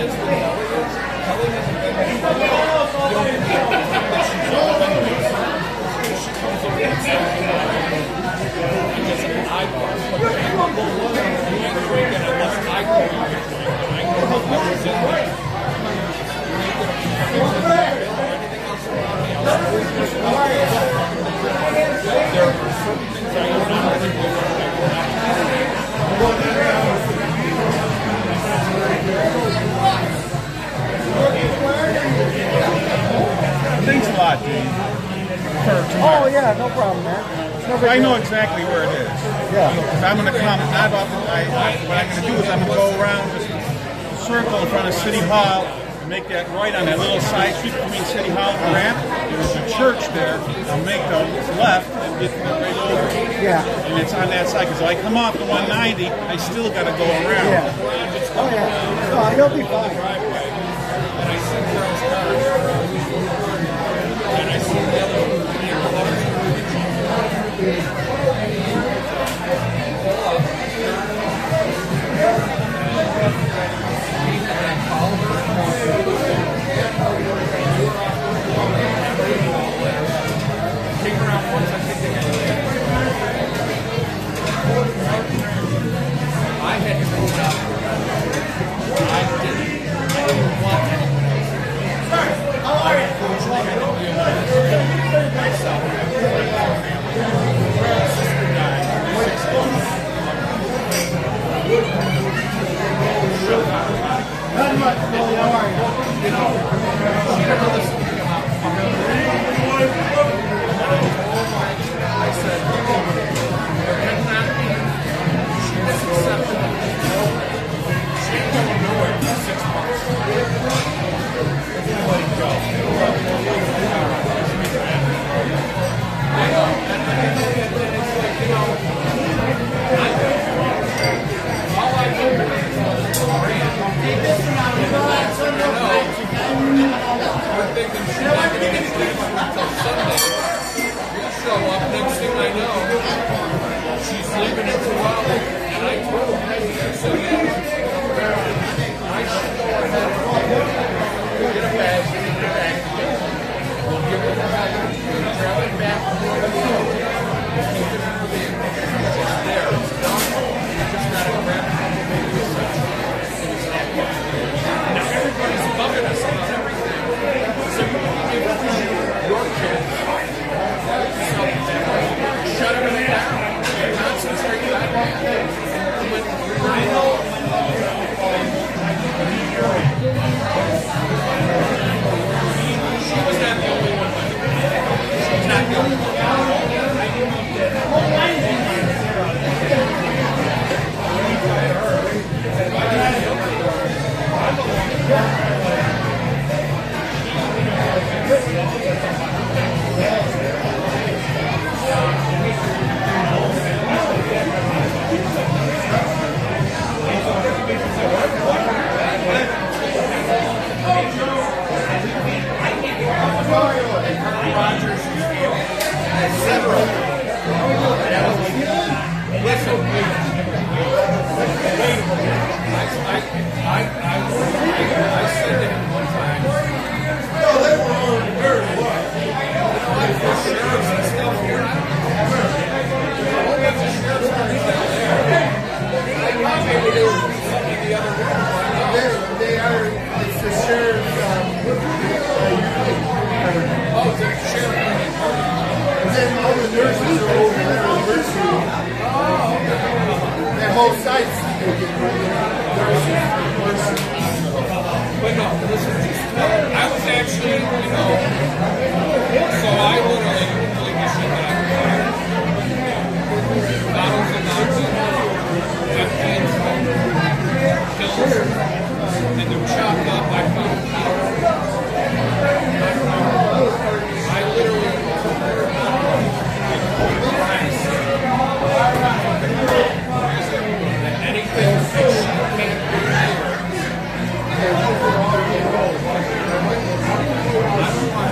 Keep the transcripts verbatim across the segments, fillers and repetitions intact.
Thanks a lot, dude. Oh yeah, no problem, man. No I know exactly where it is. Yeah. Because I'm going to come. Not about the, I, I, what I'm going to do is I'm going to go around this circle in front of City Hall and make that right on that little side street between City Hall and the ramp. There's a church there. I'll make the left and get right over. Yeah. And it's on that side. Because if I come off the one ninety, I still got to go around. Yeah. Oh yeah. No, you'll be fine. And I see girls' cars. And I see the other I had to go up. I didn't. I didn't want anyone else. Sir, how are you? Unfortunately, I didn't do it myself. My sister died. Six months. Not much, Billy. How are you? You know, she never listened to me about I said, there cannot be. She was accepted. She ain't going nowhere for six months. Let it go. I know. And it's like, you know, all I do is brand. We're thinking she's not going to get anything until Sunday. Show up, next thing I know, she's leaving in two hours, and I told her, so yeah, I should go ahead and get a bag, get a bag, we'll give her the bag, we'll grab it back, we'll keep it in the vehicle, it's just there, it's done, you just gotta grab it from the vehicle section, and it's not good. Now everybody's bugging us about everything, so you can give your kids, shut everything down. Concentrate on that. I know. She was not the only one. She's not the only one. I don't want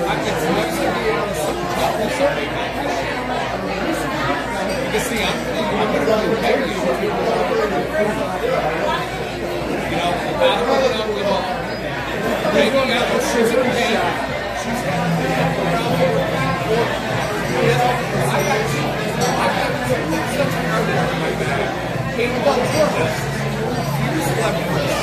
it's nice to be able to talk to somebody about this. Because see, I'm, I'm going to really pay you. You know, the bottom of it up with all. Maybe you got those shoes in pain. She's got to be up around here. You know, I got to, I got to put such a hard work in my bag. Eight bucks for this. Here's left for this.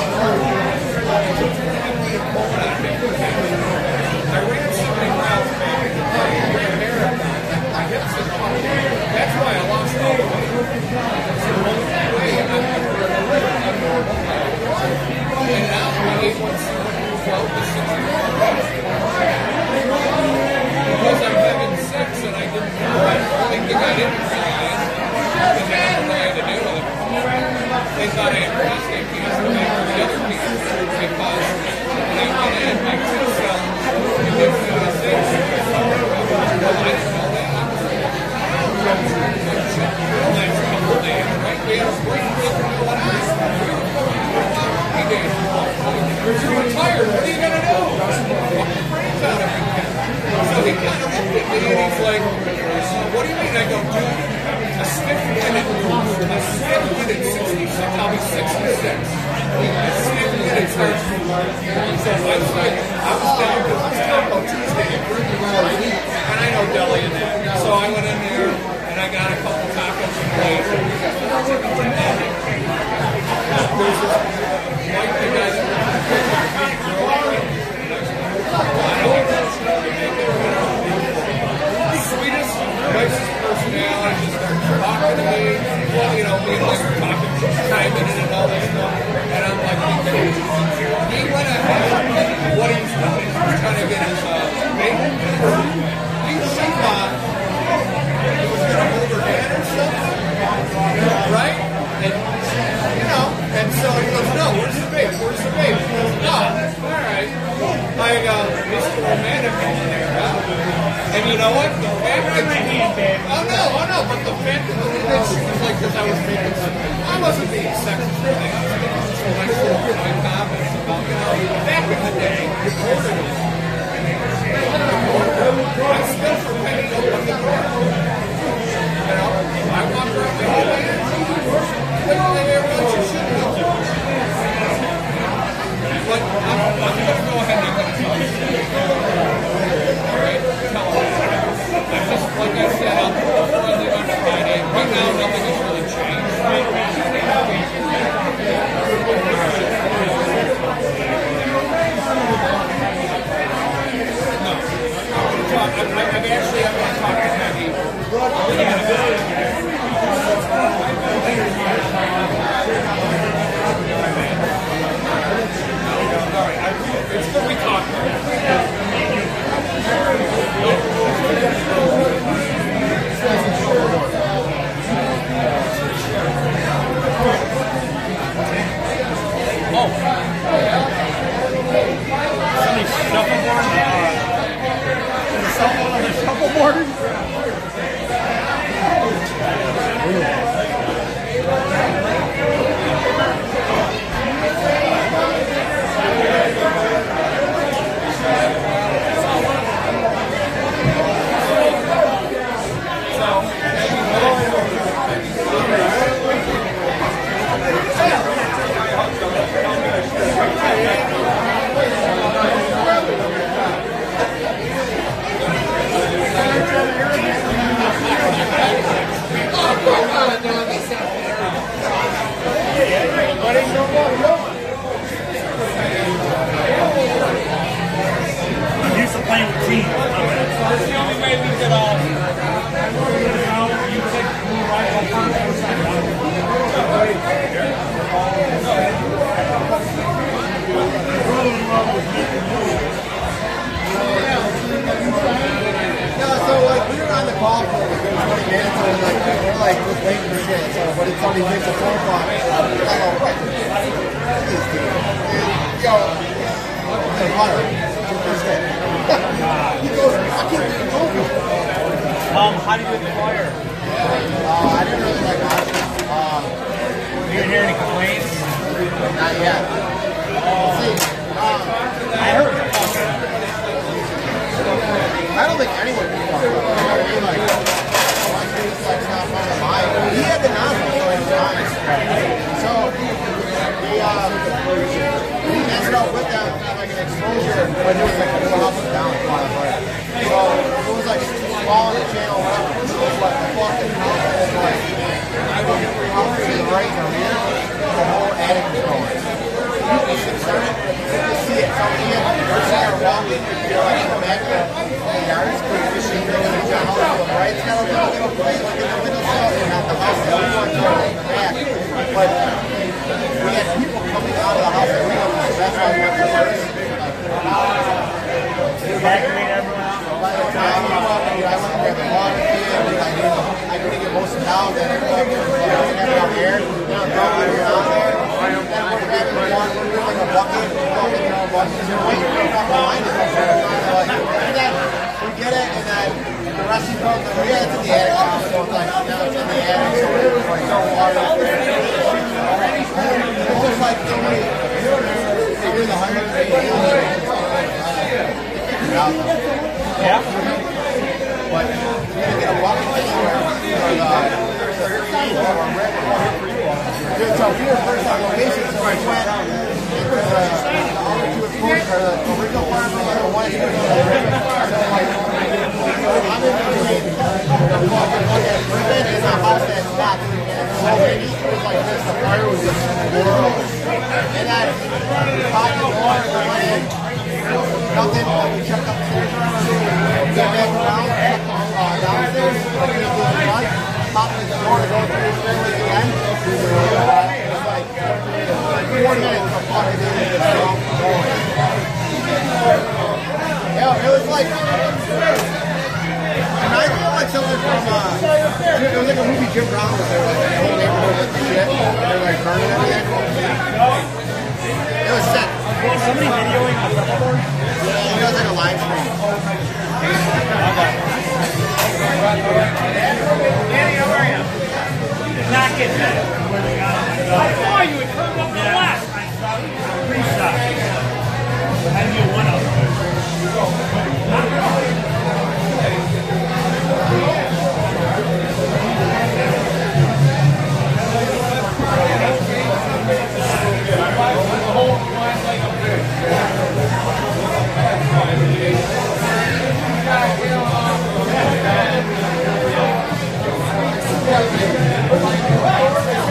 I ran seventy miles back in the day. I ran a marathon. My hips are fucked. That's why I lost all the weight. It's the only way I'm going to live a normal life. And now my A one C twelve to sixty-four. Because I'm having sex and I didn't know it. I think I didn't realize that I had to do with it. They thought I had prostate cancer and the other cancer because when I went in, my T cells did immunization. Well, I didn't know that. The last couple of days, right? We had a break going on. We were going to go days. You're retired. What are you going to do? Fuck the brains out of me. So he kind of looked at me and he's like, what do you mean? I go, dude, a stiff minute, a stiff minute sixty-six, I'll be sixty-six. A stiff minute starts to learn. So I was like, I was down because it's Taco Tuesday. And I know deli in that. So I went in there and I got a couple tacos and plates. There's this white the guy that sweetest, nicest personality, just started talking to me, well, you know, being like talking, chiming in and all this stuff, and I'm like, he went ahead, what he's doing, he's trying to get his, uh, baby, he she thought he was going to hold her hand or something, right? And, you know, and so he goes, no, where's the baby, where's the baby? He goes, no, all right. I go, Mister Romantic over there, huh? And you know what? The fact that oh no, oh no, but the fact that that she was like, because I was making some, I wasn't being sexist or anything. I was making some nice little my comments about, you know, back in the day, recorded it. I still for penny open the door. You know, I walk around my whole energy. Everything everyone you should know. But I'm, I'm going to go ahead and I'm going to tell you. Alright? Tell them. I just, like I said, I'll put a friendly on Friday. Right now, nothing has really changed. No. I'm, I'm actually, I'm going to talk to Peggy. It's what we talked about. Oh. Somebody shuffleboard? Uh, someone on the shuffleboard? I'm used to playing with teams. That's the only way we get off. You take the right on the side. So like we were on the call for like twenty minutes and like we're like just waiting for shit. So but it's only takes a phone call. I go, what? Yo, hey Hunter, he goes, I can't get over. Um, how did you acquire? Uh, I didn't really like options. Um, You didn't hear any complaints? not yet. Um, See, um, I heard. anyone can fuck. You know what I mean? Like, my dude's like not part of mine. He had the nozzle going on. So he um he ended up with that like an exposure when it was like a little up and down. So it was like small in the channel, whatever. It was like the fucking house was like up to the right or here. The whole attic was going. You can see it coming in. First thing you're walking, you're like in the back of the yards, because the machine goes into the house to the right. It's got a little little place like in the middle cell. You're not the house. The only one in the back. But we had people coming out of the house that we don't know. That's why we went to first. Evacuate everyone out. By the time we went, I went and grabbed the water can. I couldn't get most of the towels. I didn't have enough air. You know, throwing it out there. And we're grabbing the water. We're doing like a bucket. We're doing a bucket. We're waiting for the line to come through. And then we get it, and then the rest of the boat, we get it to the attic now. So it's like, now it's in the attic. So we're like, no water up there. It's just like, they were the one hundred eighty. Yeah. But you're going to get a bucket anywhere for the thirteen or a red one. So we were first on location, so we went, it was uh, the other two exposures, or the original farmers, and the one that was the original. So like, I'm in between the fucking one that's ribbon and the house that's not. So maybe it was like this, the fire was just world. And then we popped the door, we went in, nothing, we checked upstairs, we got back around, uh, downstairs, like we did the front, popped the door to go through the family again. It was like four minutes of fucking in it, just going. Yeah, it was like, and I feel like something from, uh, it was like a movie Jim Brown was there, like the whole neighborhood with the shit, and they're like burning everything. It was sick. Is somebody videoing the Shuffleboard? Yeah, he does like a live stream. Danny, how are you? Not getting that. I saw you. It turned up the last. I saw you. Three shots. I had to get one of them. Yeah.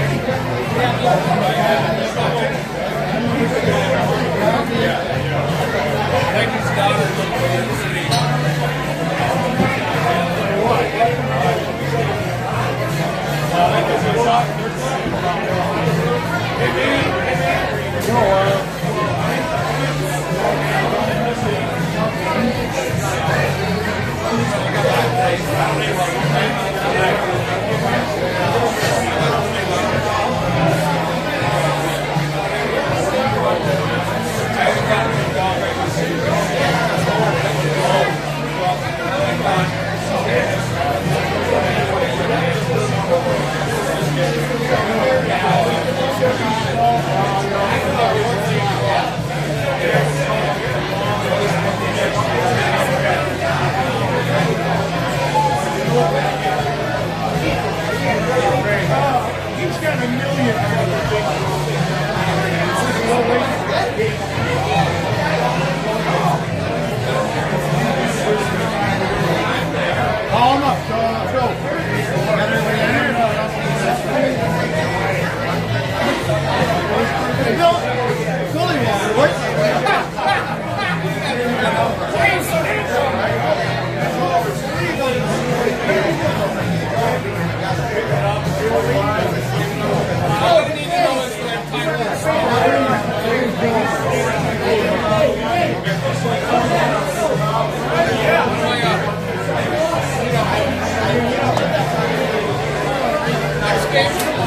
Mikey's daughter lives in the city. He's got a million. Call him up, so let's go. Hey, Bill, Sullivan, what? All you need to know is that next game.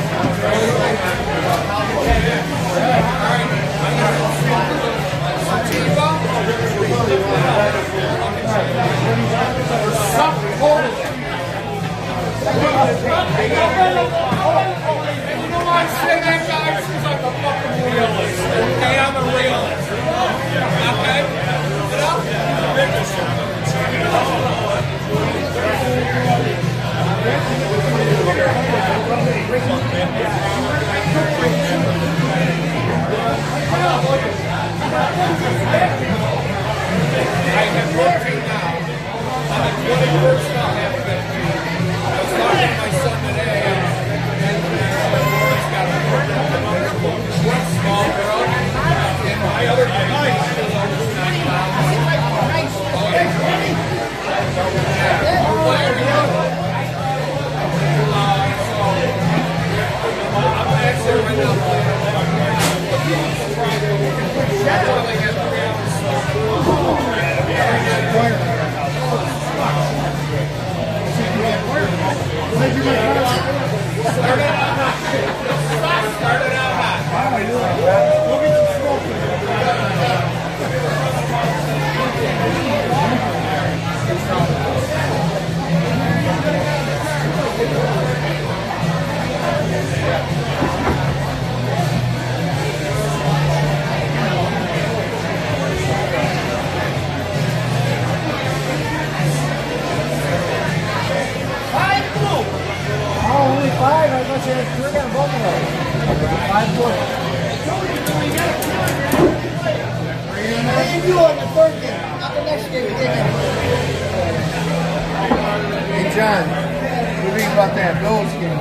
And you know why I say that, guys? Because I'm a fucking realist. Okay, I'm a realist. Okay? I have working now. I'm at twenty-first now. I was talking to my son today. He's got a small girl. And my other kid is over nine pounds. Oh, yeah. Yeah. We're playing uh, so, I'm actually right now playing. That's all I got three hours. Started out hot. Started out hot. Look at the smoke. Oh, only five? I thought you had three on both of them. Five foot. What did you do on the third game? Not the next game, you didn't. Hey, John, what do you think about that Bills game?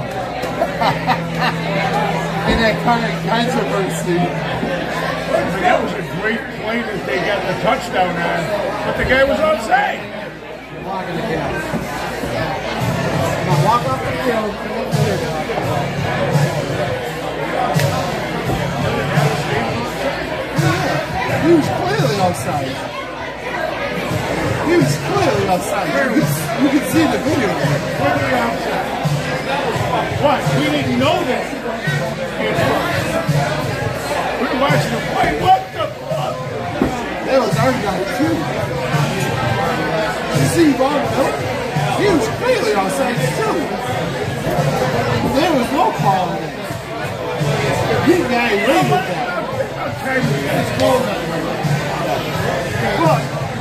And that kind of controversy. That was a great play that they got the touchdown on, but the guy was onside. Walking the gap. Now walk off the field. He was clearly outside. He was clearly outside. You can, you can see the video. Clearly outside. What? We didn't know that. We were watching him play. What the fuck? That was our guy too. You see Bob? He was clearly outside too. There was no call on that. He got away with that. Look,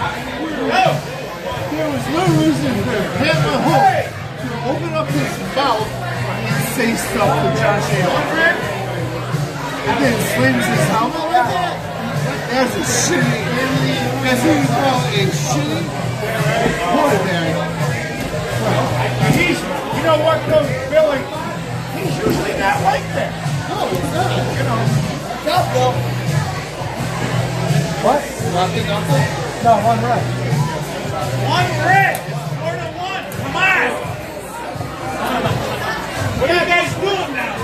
there was no reason for Hammer Holt to open up his mouth and say stuff to Josh Allen. And then slings his helmet like that. That's a shitty, that's what you call a shitty quarterback. He's, you know what, though, Billy? He He's usually not like that. No, it's not. You know. Good job, Bill. What? Nothing, nothing? No, one red. One red! It's more than one. Come on! What are you guys doing now?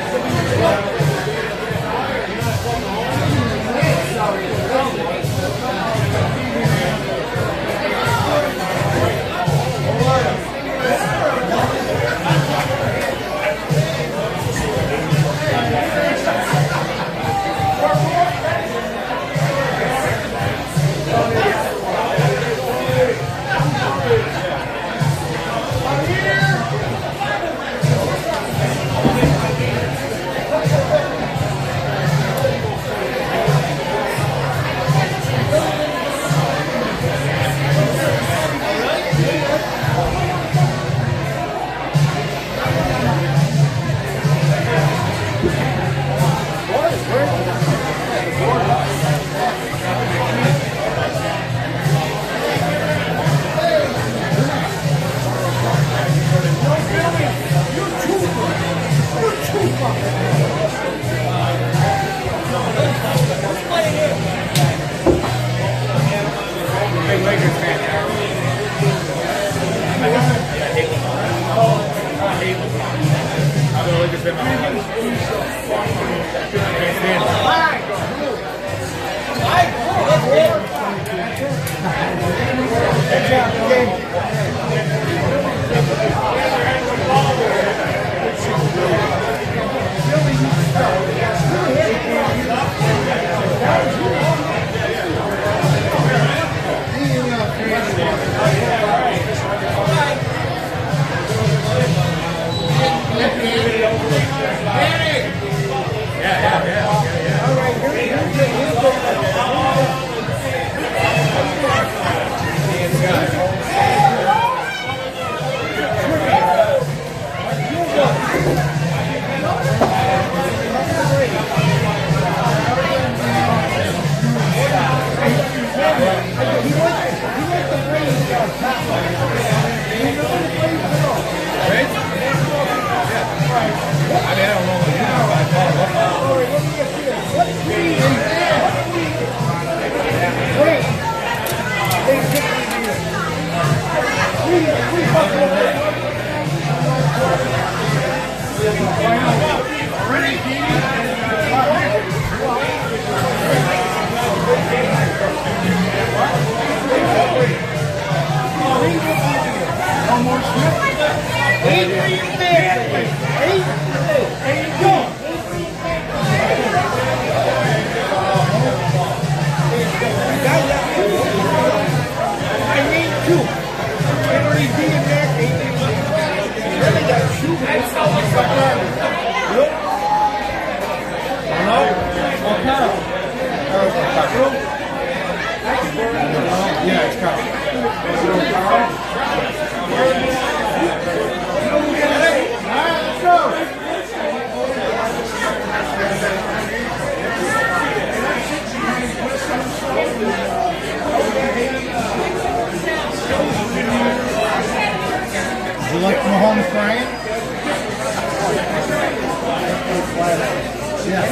You like Mahomes crying? Yeah.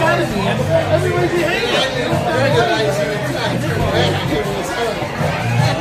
Everybody's behind you.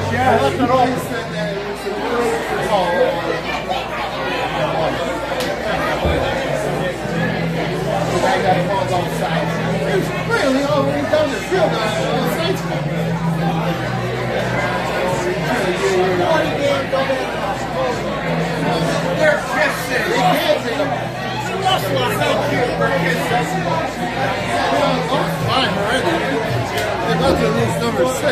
Yeah, I left it open. The guy got balls on the sides. Really, all the way down the field on the sides. They're kissing. They can't take them. She lost a lot of cute. Fine already. They're about to lose number six.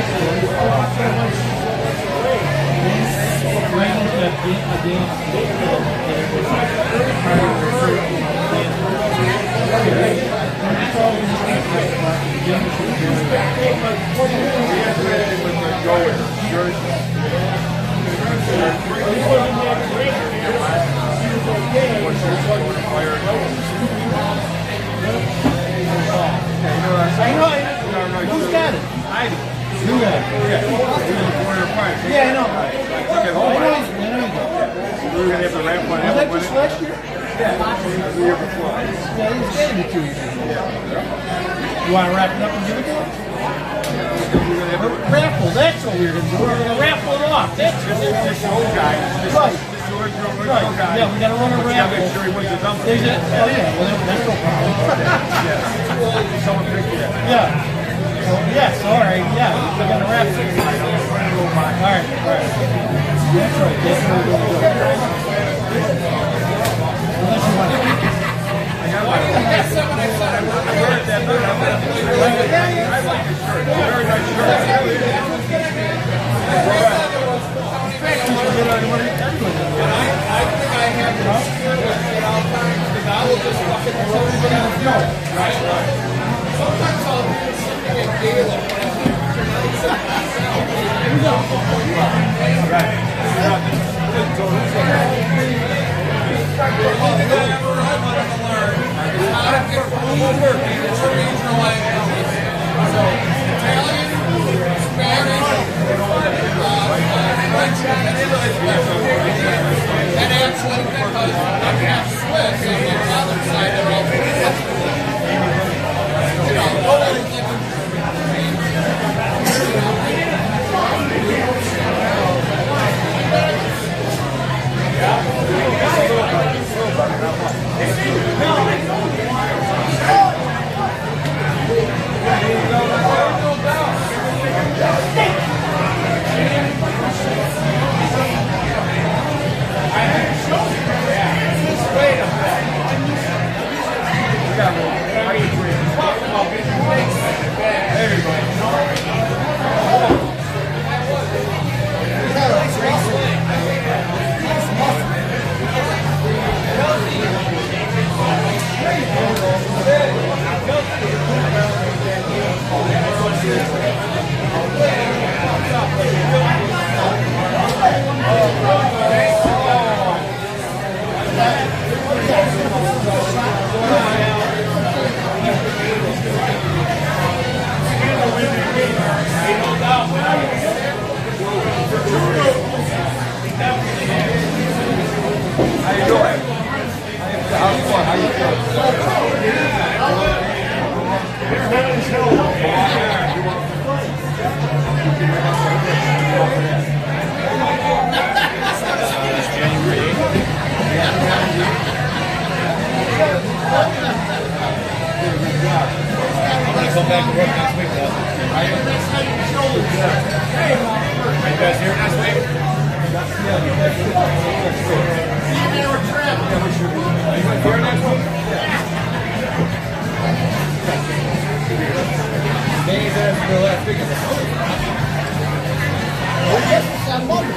Who's got it? I do. You got it. Yeah, I know. I know. We were going to have the ramp one. Was that just last year? Yeah. The year before. Yeah, he was getting it two years ago. Yeah. You want to wrap it up and give it to him? Raffle, that's what we were going to do. We're going to raffle it off. That's what we're going to do. Right. Right. Yeah, we got to run a raffle. Make sure he wins the dump. There's a, oh, yeah. Well, that's no problem. Yeah. Someone picked it. Yeah. So, yes, all right. Yeah. We got to raffle it. All right. All right. That's right. That's what we're going to do. Unless you want to. That's what I said. I heard that. I like your shirt. Very nice shirt. I think I have to secure with me at all times because I will just fucking throw everybody on the floor. Right? Sometimes I'll do something in Galen when I'm one thing I ever want to learn is how to get over interregional languages. So, Italian, Spanish, uh, French, and English. And actually, because I'm half Swiss on my father's side, they're all you know, all that is like come back to work next week, though. Are you? Are you guys here next week? Yeah. Are you guys here next week? Maybe that's the last week of the month. Oh, yes, it's on Monday.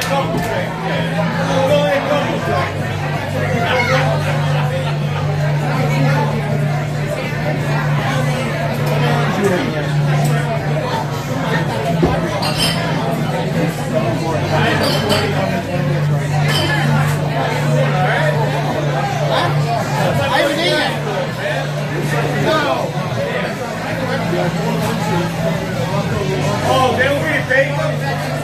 Oh, they will be a big one.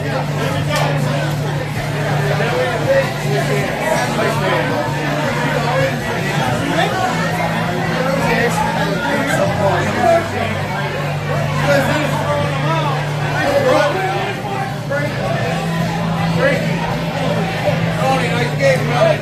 Tony, nice game, man.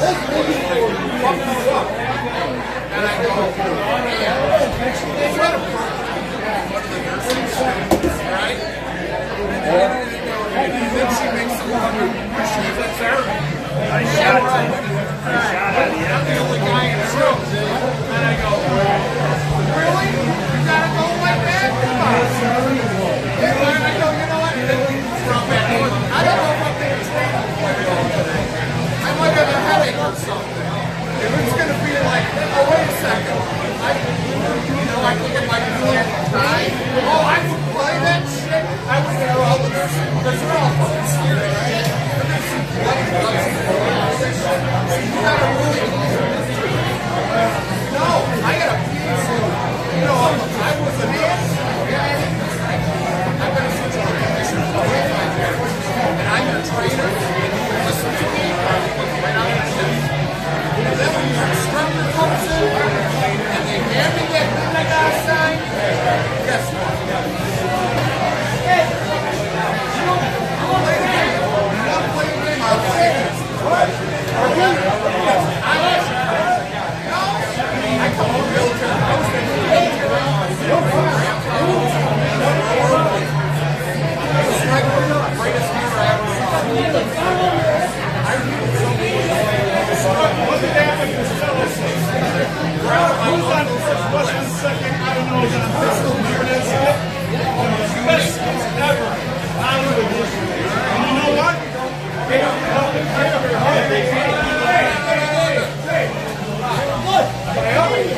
And I go, yeah. They try to park one of the nurses, right? And then she makes some other she's a therapy. I shot it. I shot it. I'm the only guy in the room. And I go, really? You gotta go like that? Come on. And I go, you know what? From that point, I don't know if I'm going to train today. I might have a headache or something. If it's going to be like, oh, wait a second. I, you know, I think it might be like time. Oh, I would play that shit. I would hear all the nurses because they're all fucking scared, right? But there's some bloody guts. You gotta really no, I got a piece. You know, I was a man. I've been a football commissioner for twenty-five years. And I'm your trainer. Listen to me. Right out of the and then when your instructor comes in and they hand me that thing I gotta sign, guess what? Hey, you don't play the game. You don't play the game. I'll play it. What? I was. No. I come on real good. I was in the wheelchair. It's like the greatest hero I ever saw. I really what did happen to Sullivan? Who's on first, what's on second? I don't know. Is on first or third? Best ever. I would have just. And you know what? They don't help it. They don't help it. They can't. Hey, hey, hey, hey. Look. Help me.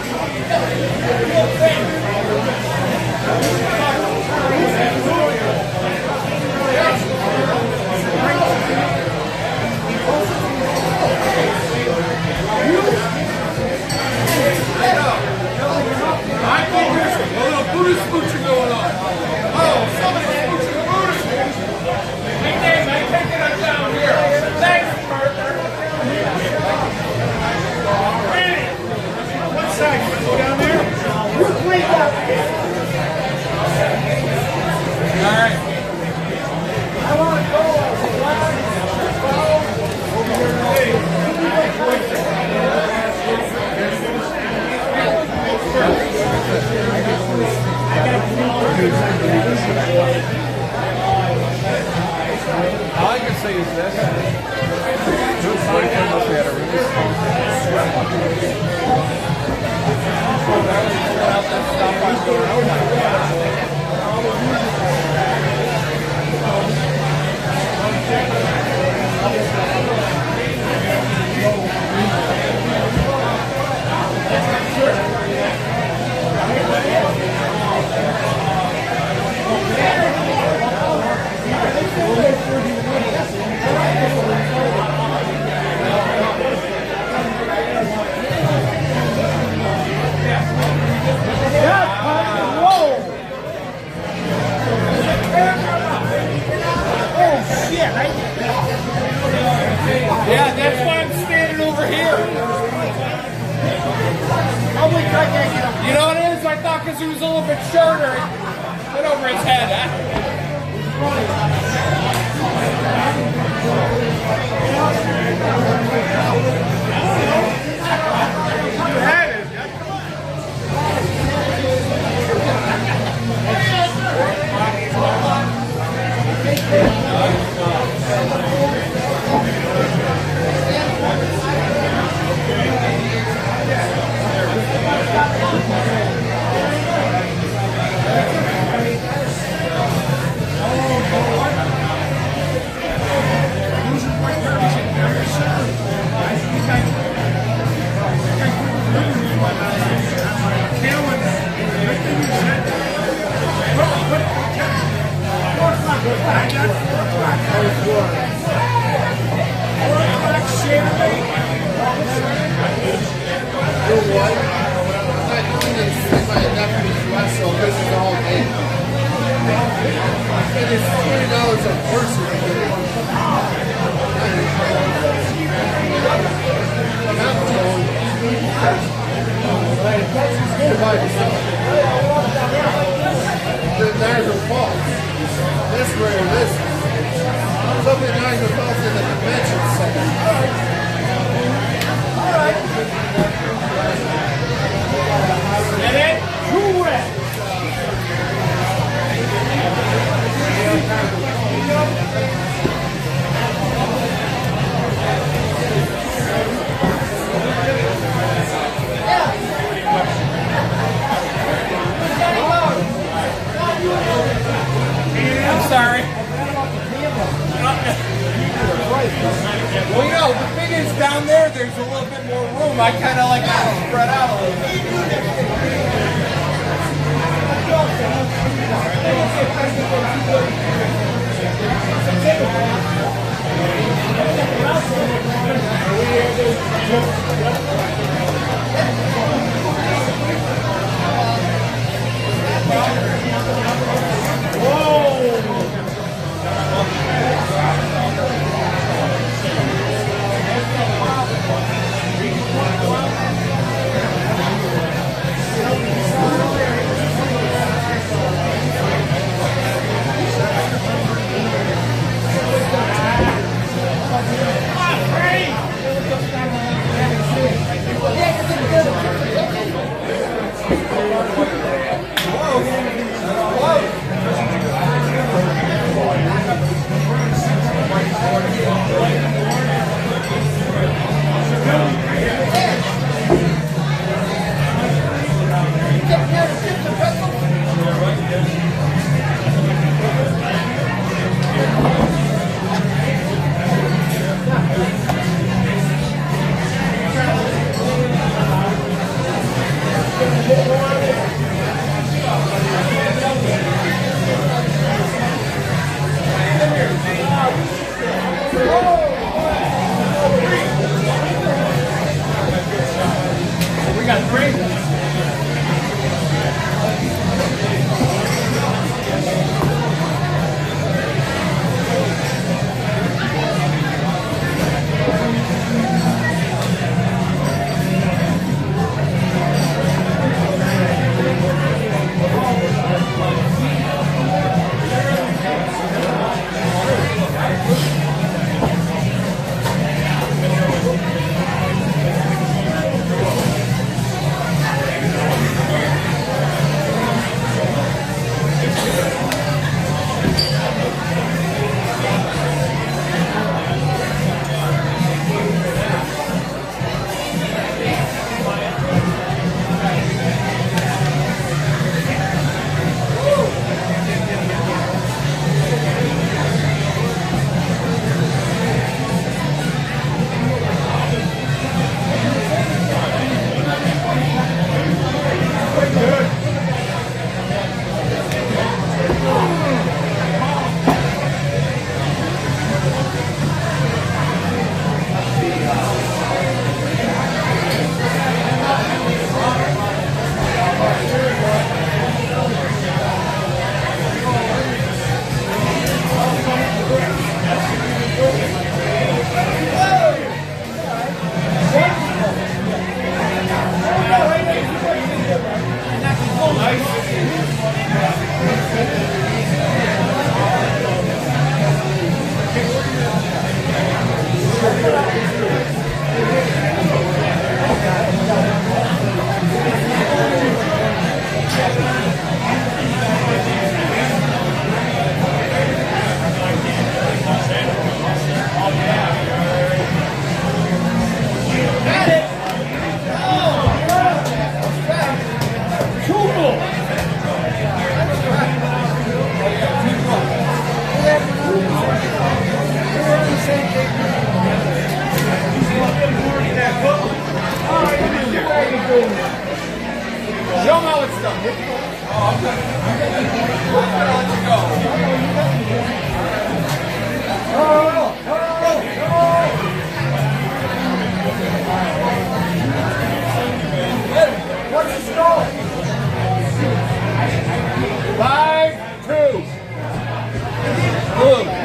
Buddhist smooching going on. Oh, somebody's smooching the Buddhist. Hey, Dave, I'm taking us down here. Thanks, partner. Randy, what side? You want to go down there? You play down there. All right. I want to go. Over here. All I can say is this. Good boyfriend must have had a really Yeah, that's why I'm standing over here. You know what it is? I thought because he was a little bit shorter, it went over his head, huh? There's a fault. This where this is. Something nine falls in the convention center. room, I kind of like to spread out a little bit. Show them how it's done. Oh, I'm gonna, I'm gonna, I'm gonna let you go. Oh, oh, oh. What's the score? Five, two. Blue.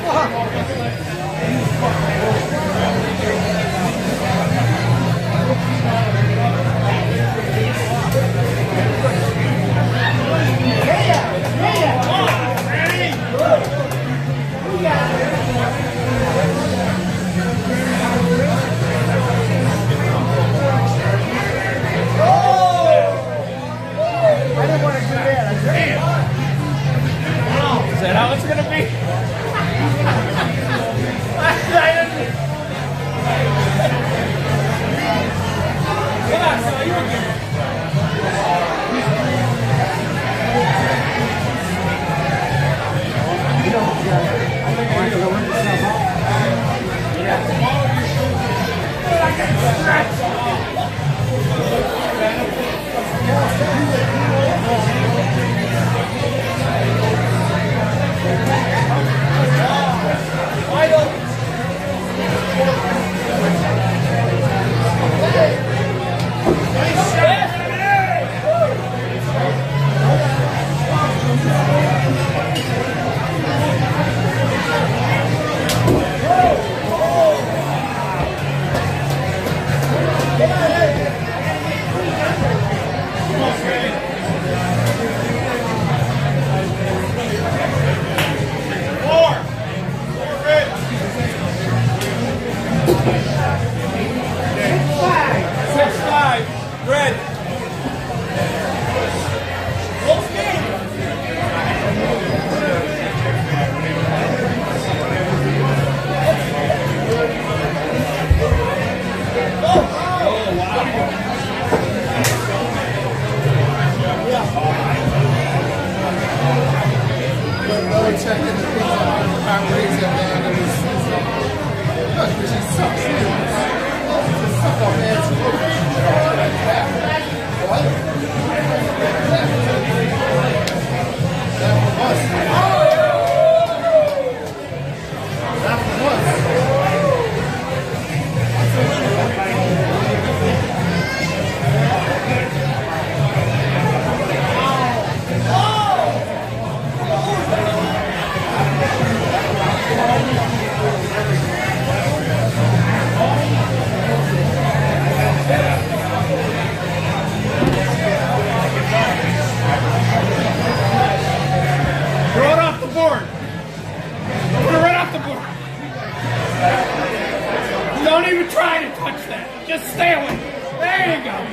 Is that how it's going to be? Come on, so you again. Yeah. checking the things on the highways and man, it was look, she sucks in. Just suck on man's foot. What? That from us. That from us. Throw it off the board. Put it right off the board. Don't even try to touch that. Just stay away. There you go.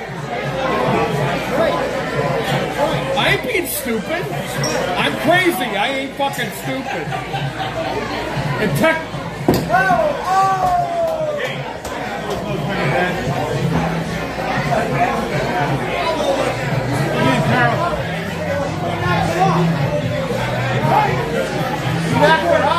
I ain't being stupid. I'm crazy. I ain't fucking stupid. And tech. Oh, oh. Back her up.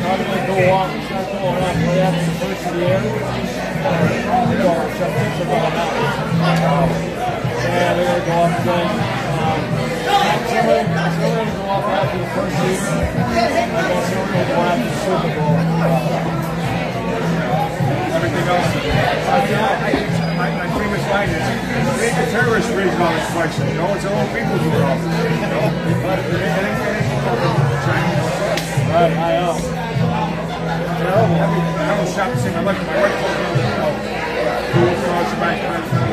I'm going to go walk, start going up right after the first of the year. So, some things are going up. Um, yeah, they're going to go up again. Um, some are going to go up after the first year. I guess they're going to go after the Super Bowl. Uh, Everything else. I, I, my, my famous line is, it ain't the terrorists raising all this question. You know, it's our own people who are all this. You know, but it ain't anything Chinese or something. Right, I know. You know, every, I was shocked to see my wife. My wife told me, you know, who was going to buy a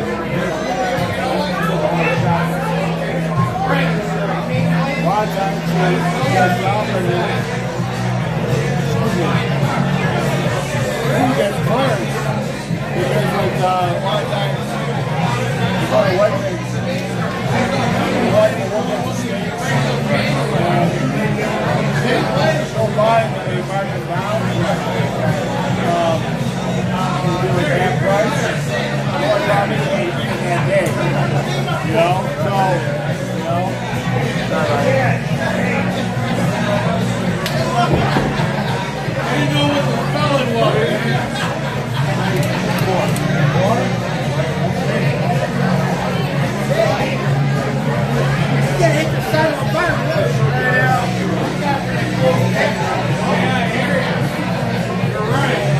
lot of times, you get out you get clearance because with uh, a lot of times you go to weddings, you like to look at the states and go by when they mark them down. Um, you do a damn price, you want to probably eat in that day. You know? So, you know, it's not right. You know what the felon was. You hit the side of the bottom. You're right.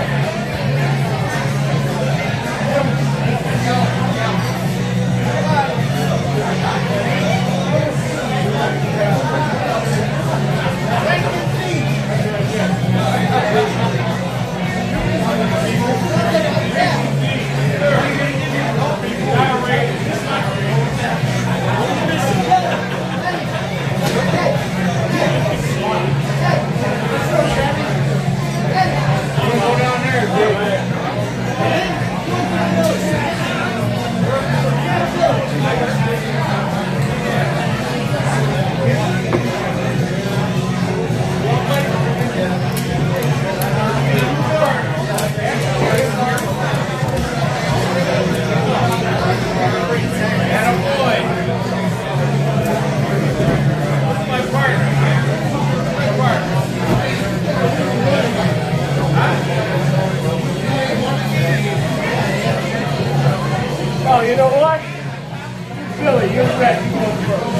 Oh, you know what? Billy, you're ready. You go first.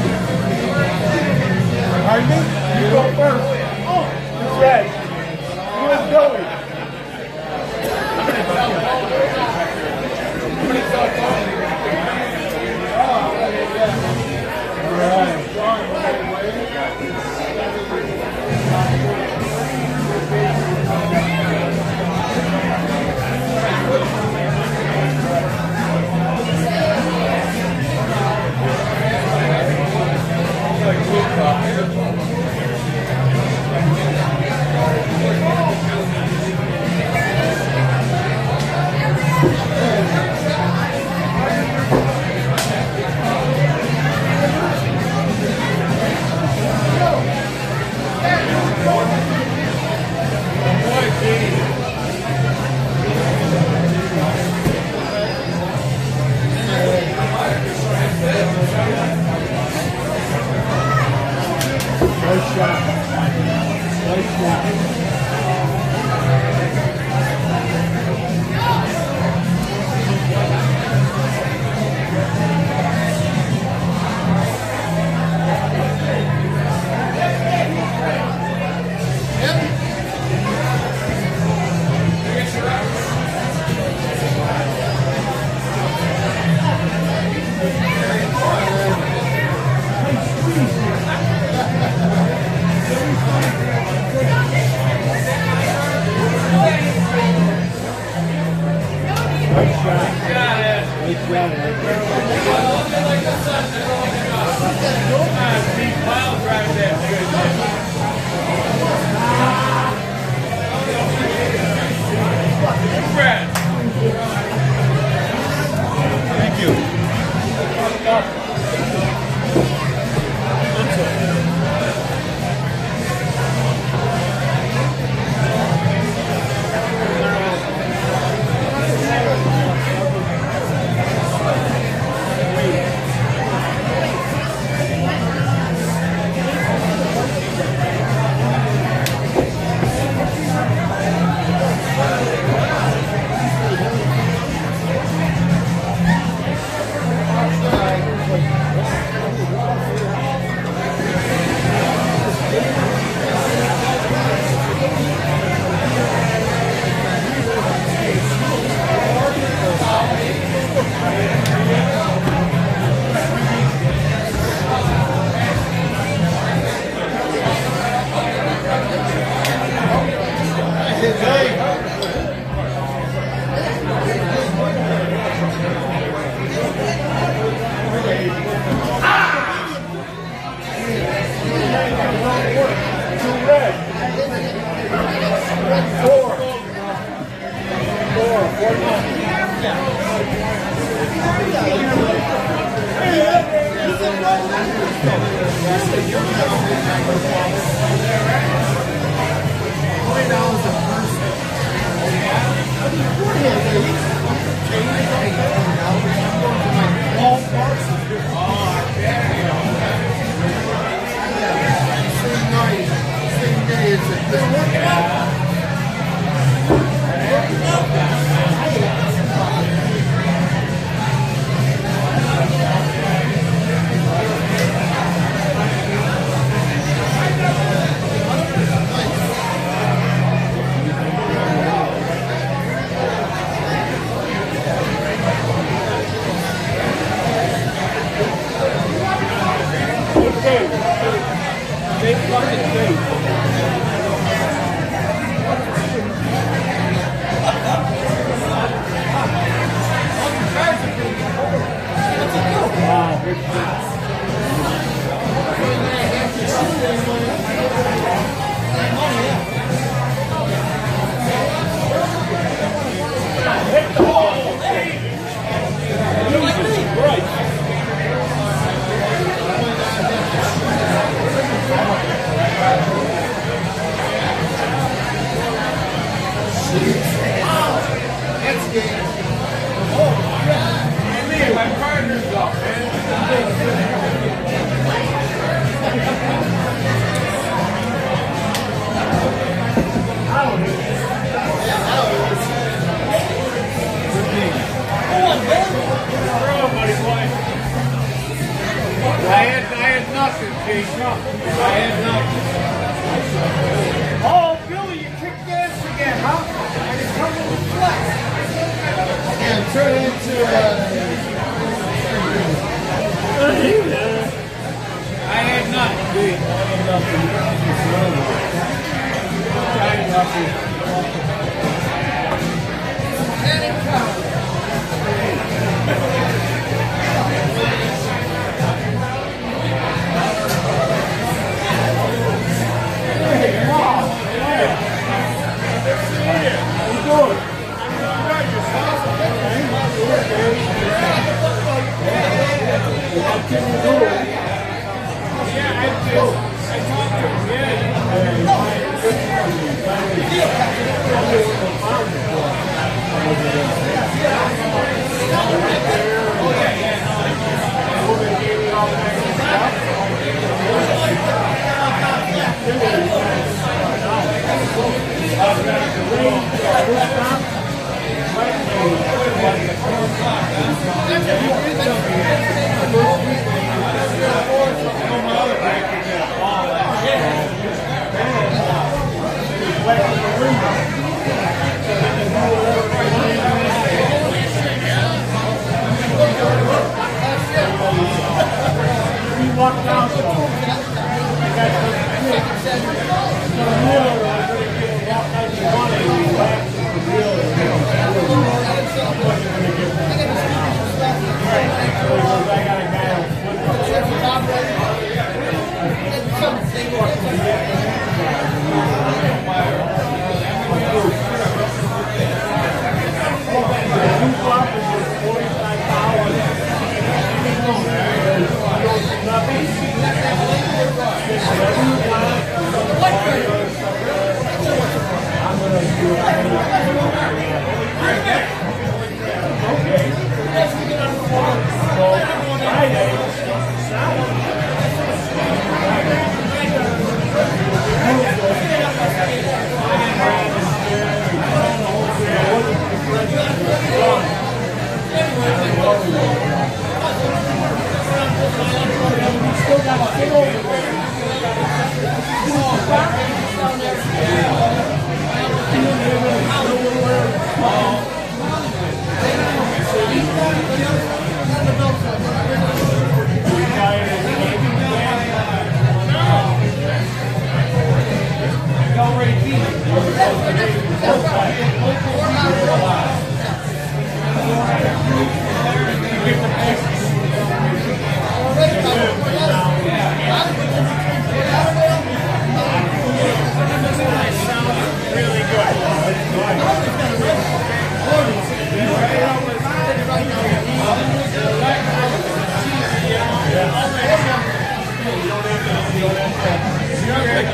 Pardon me? You go first. Oh, you're ready. You and Billy. Nice shot. Nice shot.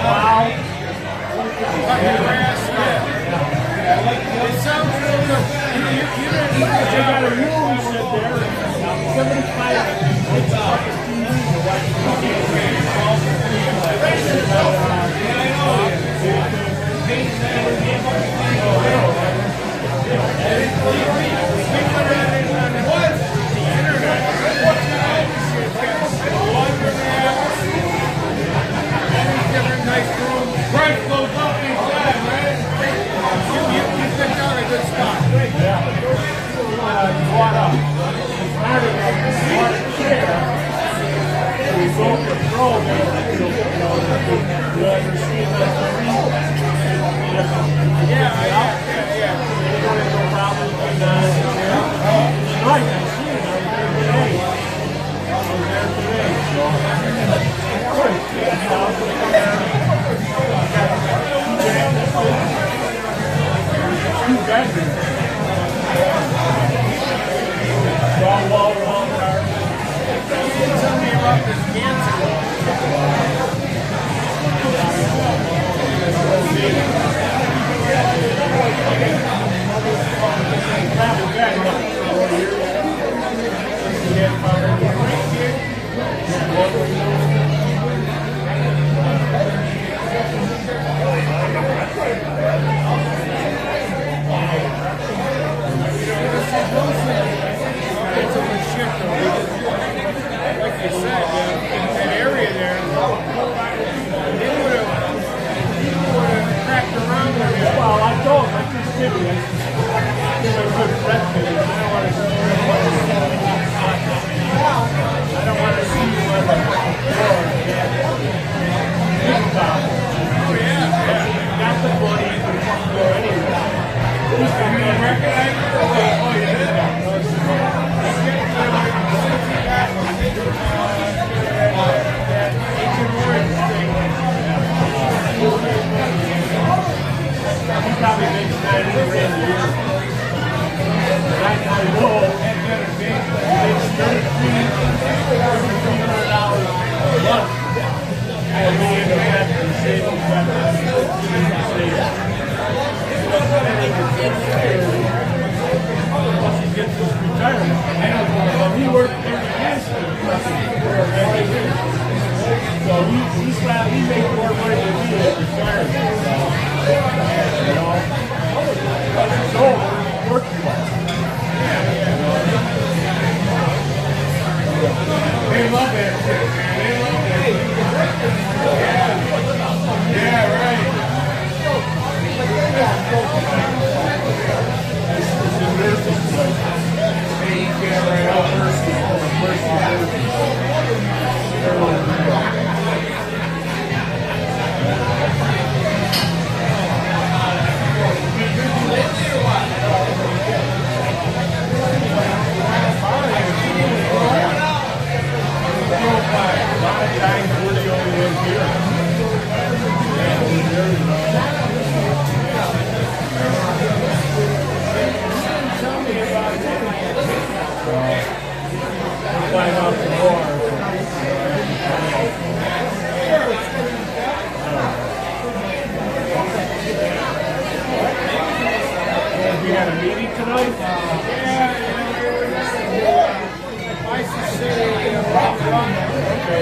plow. Cut your grass, yeah. It sounds real good. You, you, you didn't They got a room sit there. seventy-five it's a fucking T V to watch the game. Nice room. Price goes up inside, right? You, you, you picked out a good spot. Yeah. Uh, you want a smarter, smarter chair. We go to throw there. You know, you ever seen that movie? Yeah, yeah, yeah, yeah. No problem with that. It's nice. I see it. I was there today. I was there today. So, good. Two bedrooms. Wall, wall, wall, car. Tell me about this cancer. Travel back about four years. We had about like you said, uh, that area there, they would have cracked around with it. well, I told him, I just did it. I give it a good breath to it. I don't want to see I don't want to see where the floor is. Oh, yeah, yeah. Got the body, you can fucking go anywhere. You recognize it? Oh, you did? That ancient orange thing. He probably makes that in the ring here. I, I know he makes thirty-three hundred dollars a month. I'll be in the back and save him back. Once he gets his retirement. Well, he worked thirty years for the so he, he's glad he made more money than me at retirement. You know? So, working well. They love it. They love it. Yeah, yeah, right. It's a nursing place. Hey, you can't write out nursing. Find out some more. You had a meeting tonight? Yeah, yeah. I should say, okay.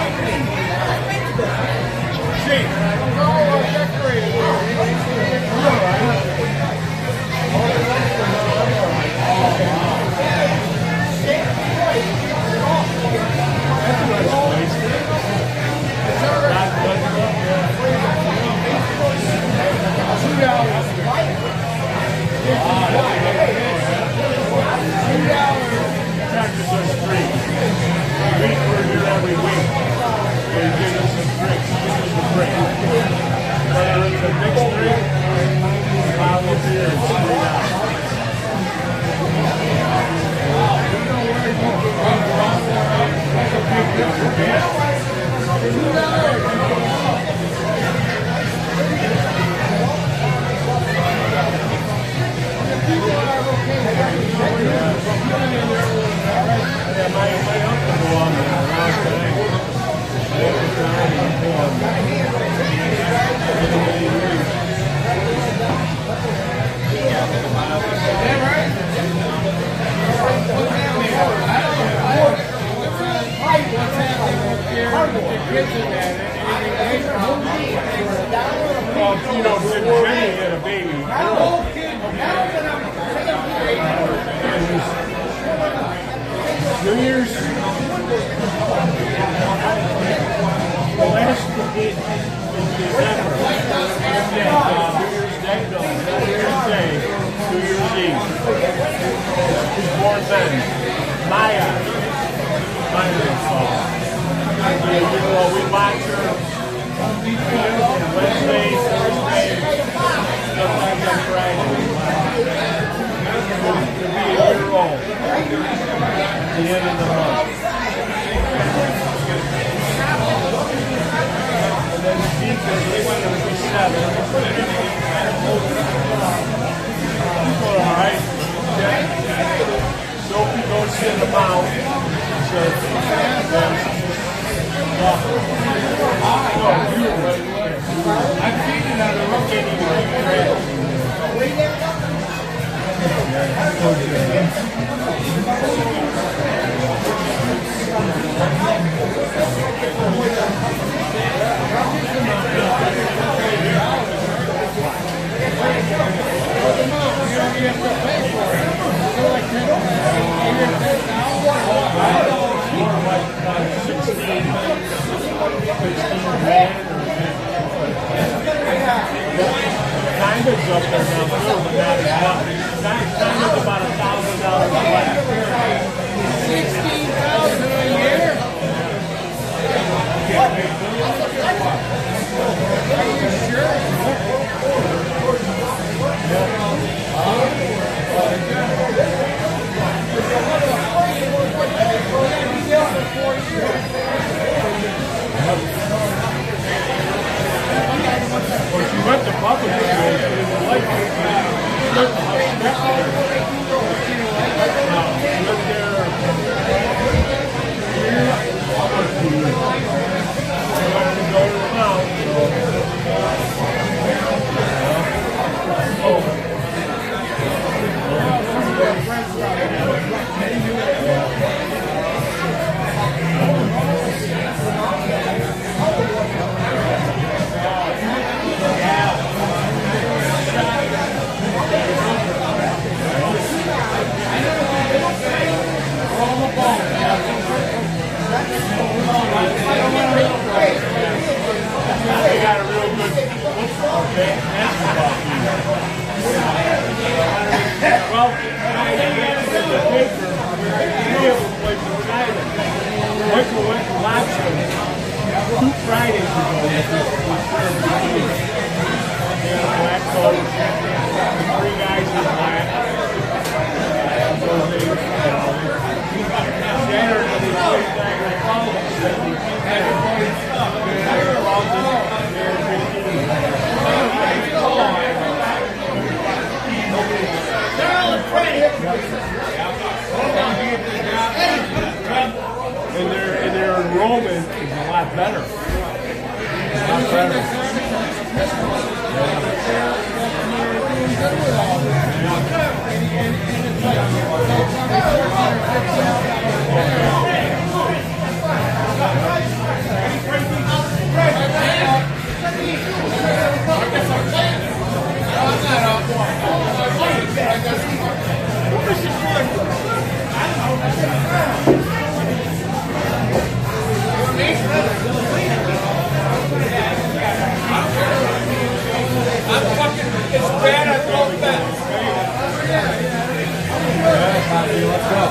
See, it's all uh, decorated Two dollars. Taxes are free. We were here every week. They give us some drinks. Give us a drink. Whether it's a mixed drink, a bottle of beer, it's three dollars. scared with the kids in that. Anything they Well, you know, Jenny had a baby. New Year's. The last in December. Uh, New Year's Day, no, New Year's Day, New Year's Eve. He's born then. Maya. Maya is called. You know, we watch her Wednesday, Thursday, sometimes on Friday. It'll be a year old. The end of the month. And then the teachers, they went to be seven. Alright. Sophie goes to the mouth. So, there's I've seen it on the road anyway. Kind of up there now, but not as much. Kind of about a thousand dollars a year. Sixteen thousand a year. Are you sure? Well, she went to public school. She didn't like it. She went to Hush Specter. No, she lived there. Almost two years. She wanted to go to the mount, so. They got a real good football game. Well, I think the paper, three of them played for China. Michael went to Lobster two Fridays ago. They had a black coach, three guys in black. So they, you know, Saturday they played back in Falls. And their, and their enrollment is a lot better. A lot better. It's bad at both ends. Let's go.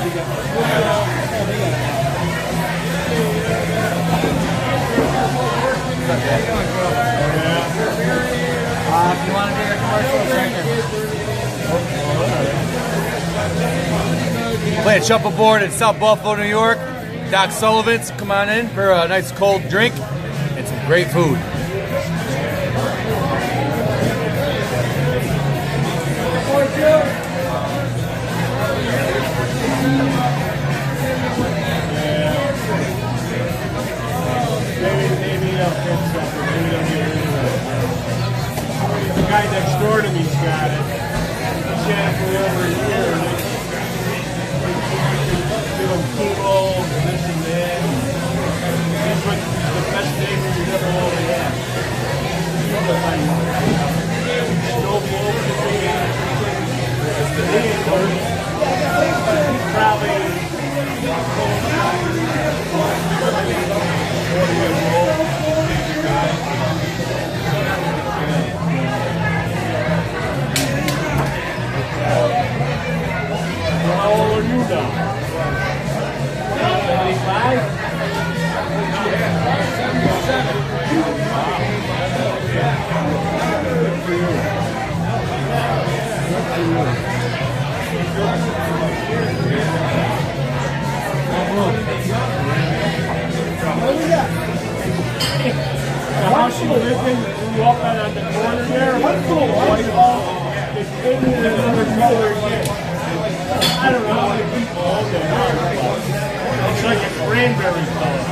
Uh, if you want to do your commercial, second. Playing Shuffleboard in South Buffalo, New York. Doc Sullivan's, come on in for a nice cold drink and some great food. The guy next door to me's got it. He's had it for over a year. Give him chemo, this and that. neighbor you never really had. Snow blow over the big ass. He ain't worse. He's probably forty years old. How old are you now? seventy-five? seventy-seven. Good for you. Good for you. What do we got? The house you live in, grew up at on the corner there, what's the white wall? It's painted in another color again. I don't know how many people own that house. It's like a cranberry color.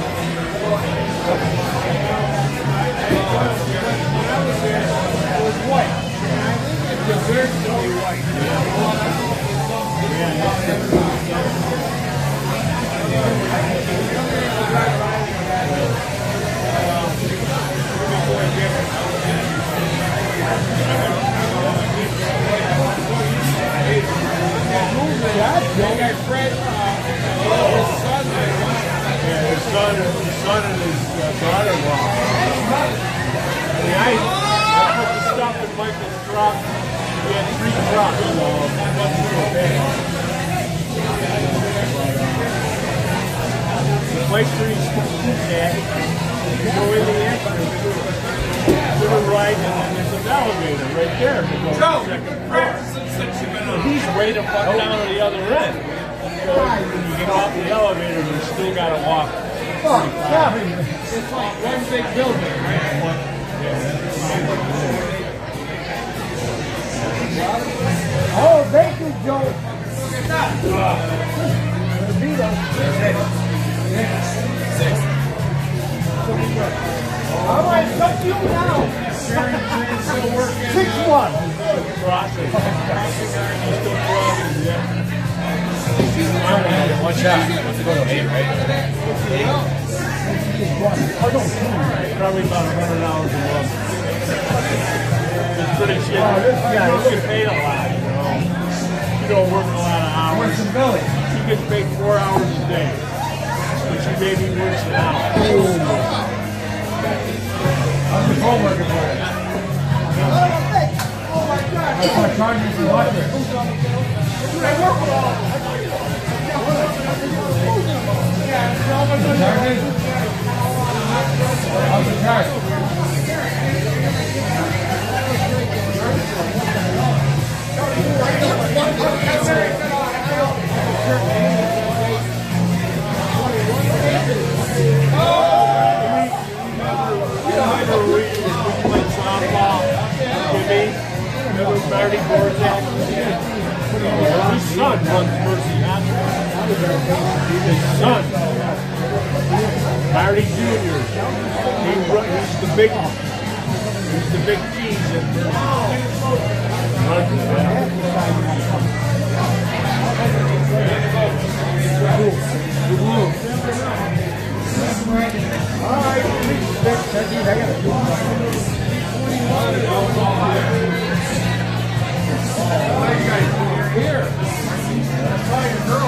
It was white. It's very snowy white. Yeah, That Fred, uh, his son, yeah, his son, his son and his uh, daughter-in-law. I mean, I, I put the stuff in Michael's truck. We had three trucks, so it wasn't so bad. The place where he's at, you go in the entrance, to the right, and then there's an elevator right there to go to the second floor. He's way the fuck down on the other end. So when you get off the elevator, you still got to walk. oh, yeah. It's like one big building, right? Oh, thank you, Joe. Six. All right, cut you now. Six one. Crossing. Still crossing, yeah. One shot. What's it go to eight, right? Probably about a hundred dollars a month. It's pretty shit. You don't get paid a lot, you know. You don't work a lot of hours. She gets paid four hours a day. But she maybe works an hour. I'm the phone working for it. Oh my God! That's my charging for electric. I work with all. How's the charge? Marty Borzel. His son runs Mercy Hospital. His son, Marty Junior He run, he's the big, he's the big cheese in Mercy. Runs it, yeah. All right, I gotta do Why you guys here? I saw your girl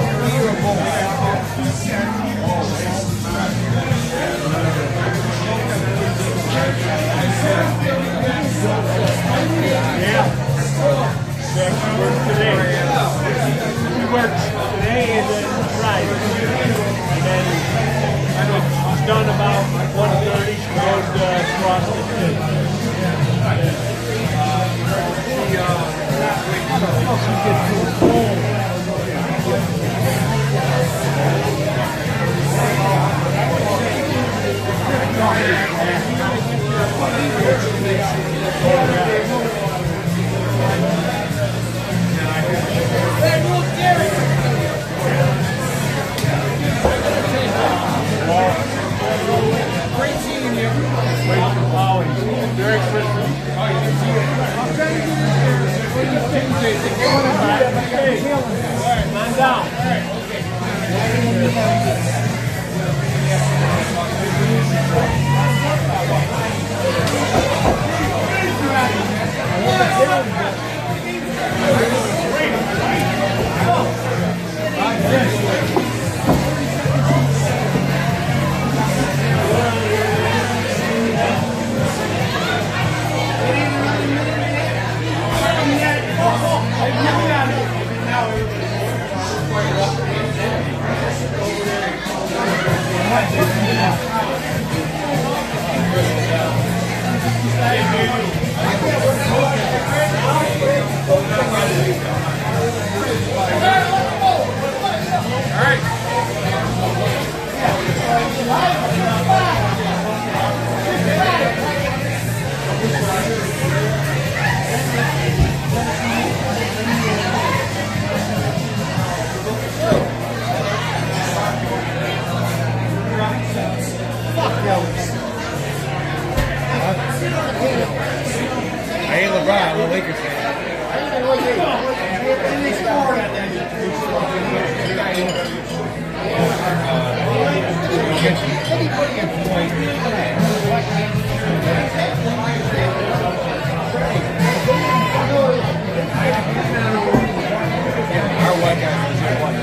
Yeah. She works today. She works today and then Friday. And then she's done about one thirty. She goes to cross the city. She, uh, she gets to the phone. Great seeing you. Merry Christmas. I'm trying to get in there. What do you think, Jason? Come on down. All right. I hate LeBron, I'm a Lakers fan. Our white guys are just white.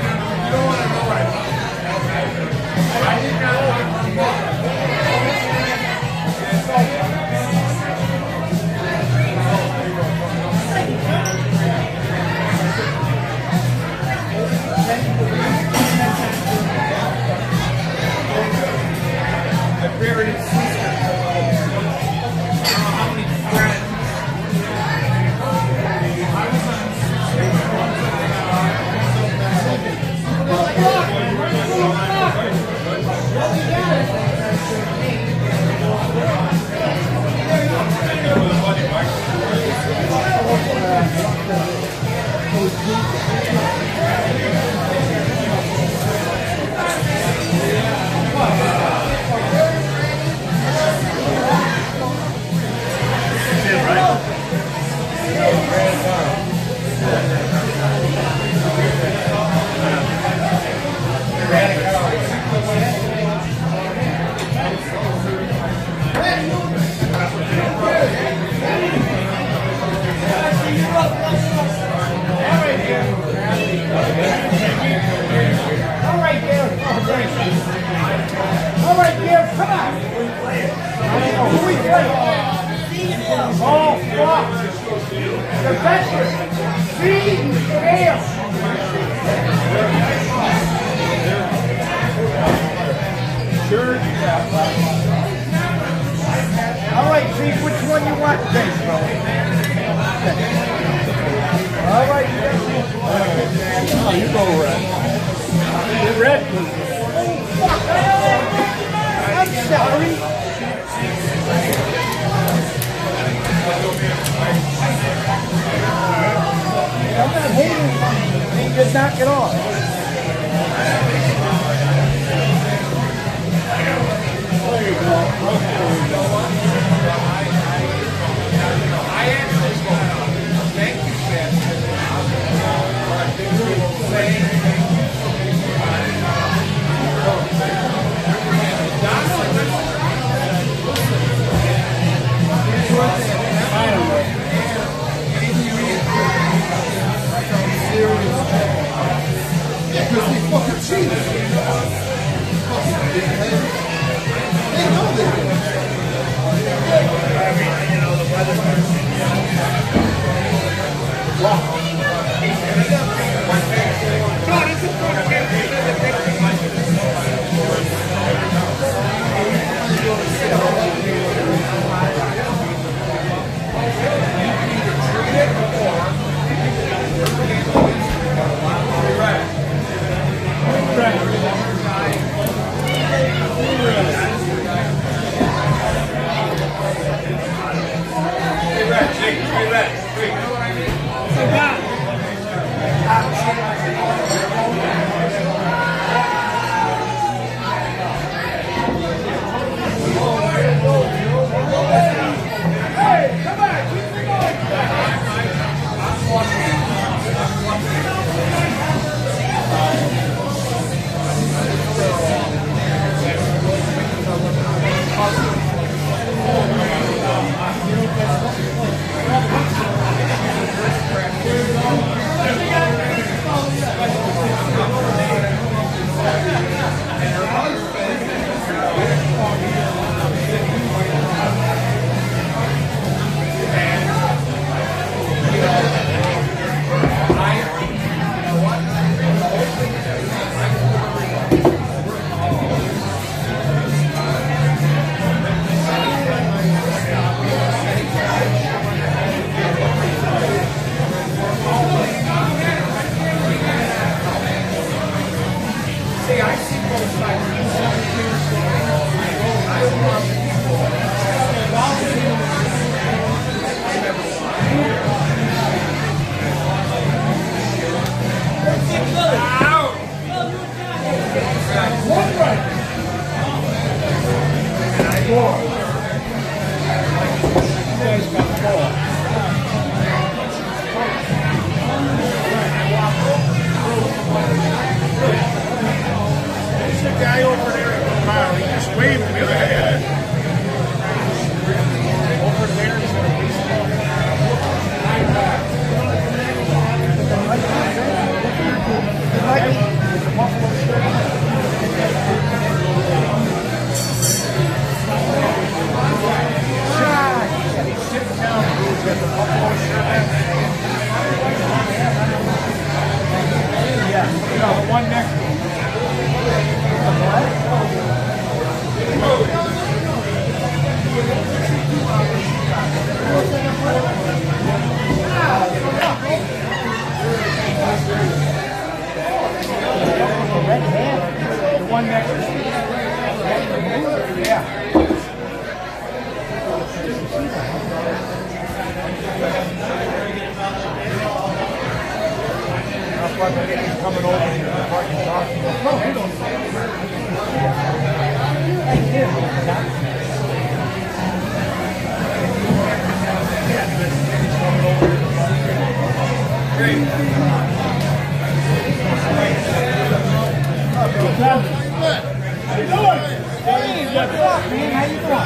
All right, Chief, which one you want today, bro? All right, Oh, you go red. You're red. I'm sorry. I'm not hating on you. Just knock it off. There you go. I actually go, thank you, Chad. Four. You guys got four. There's the guy over there at the bar. He just waved me. Look at that. Over there is a baseball. Yeah, no, the one next to him. The one next to him. Yeah. That's why they're getting coming over here and fucking talking. No, we don't. Great. How you doing? Hey, what's up, man? How you doing?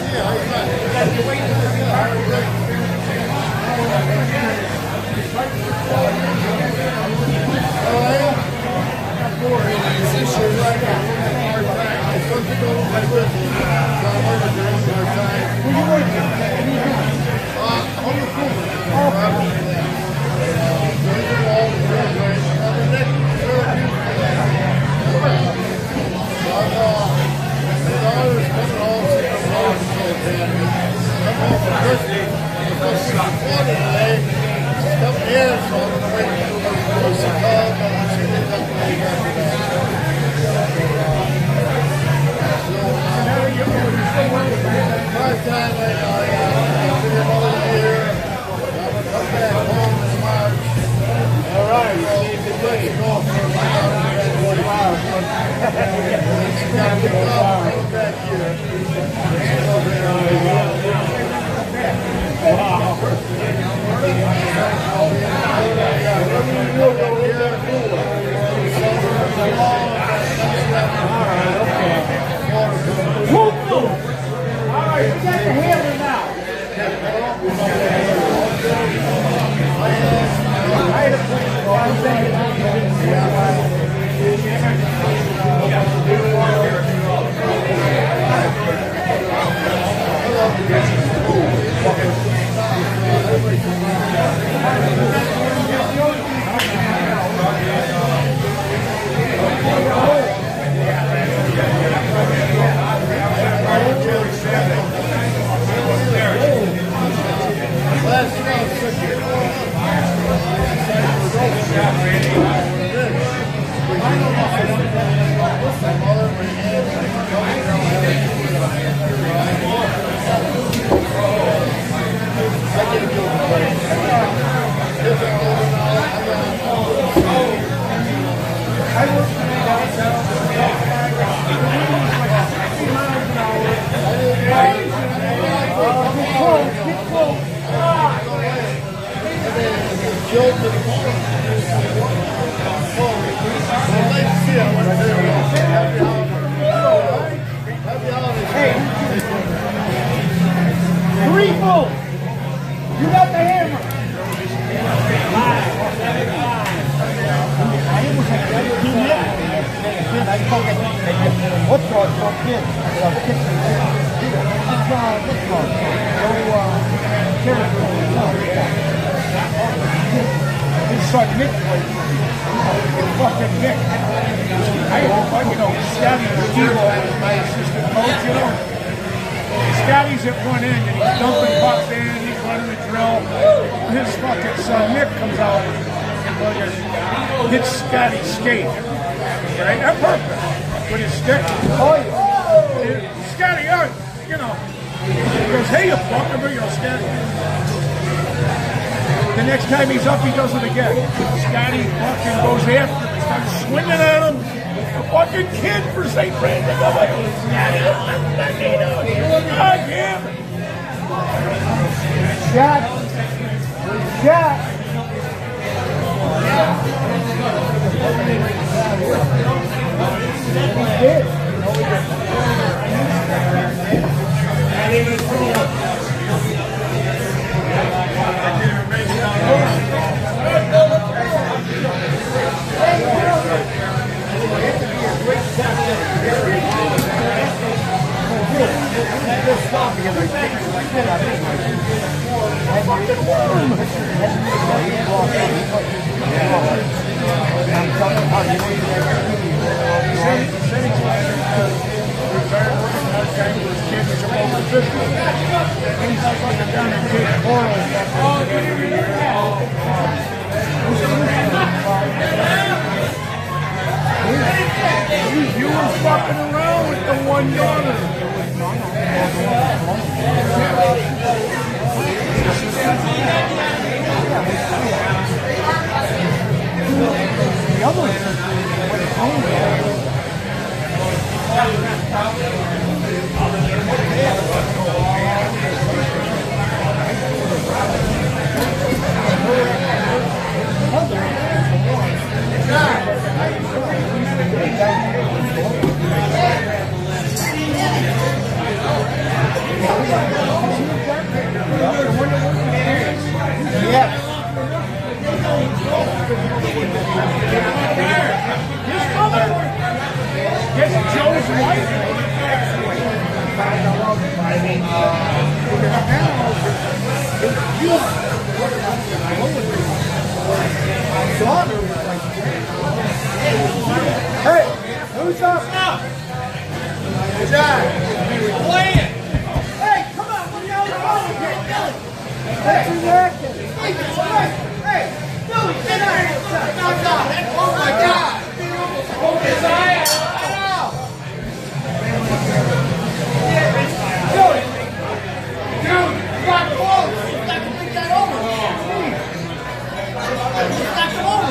Time he's up, he does it again. Scotty fucking goes after him, starts swinging at him. The fucking kid for Saint Brandon. I'm like, Scotty, what the fuck are you doing? shot. Good shot. He did. No, he didn't. You were fucking around with the one daughter. The other one went home. Yes. His mother gets Joe's wife. I mean, Daughter was like, hey, who's up? John. playing. Hey, come on, what the hell is wrong with you? What's your reaction? Hey, hey, Billy, get out of here. Oh my God. Poke his eye out. Billy. Dude, you got close. You got to think that over. You got to over.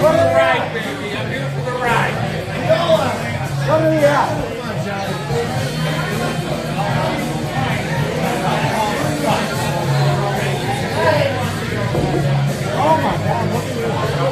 for the ride, baby. I'm here for the ride. What are we at? Oh my God, look at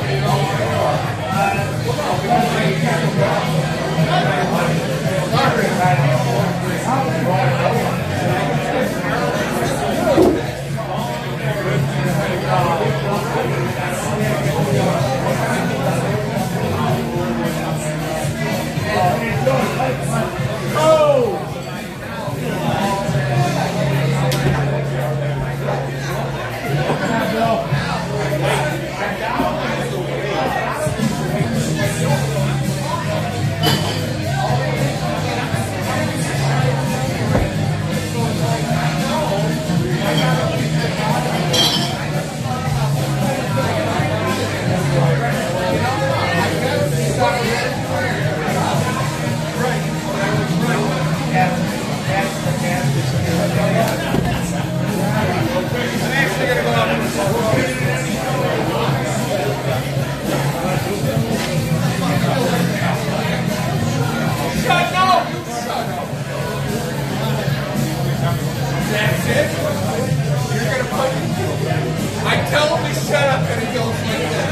I tell him to shut up and he goes like this.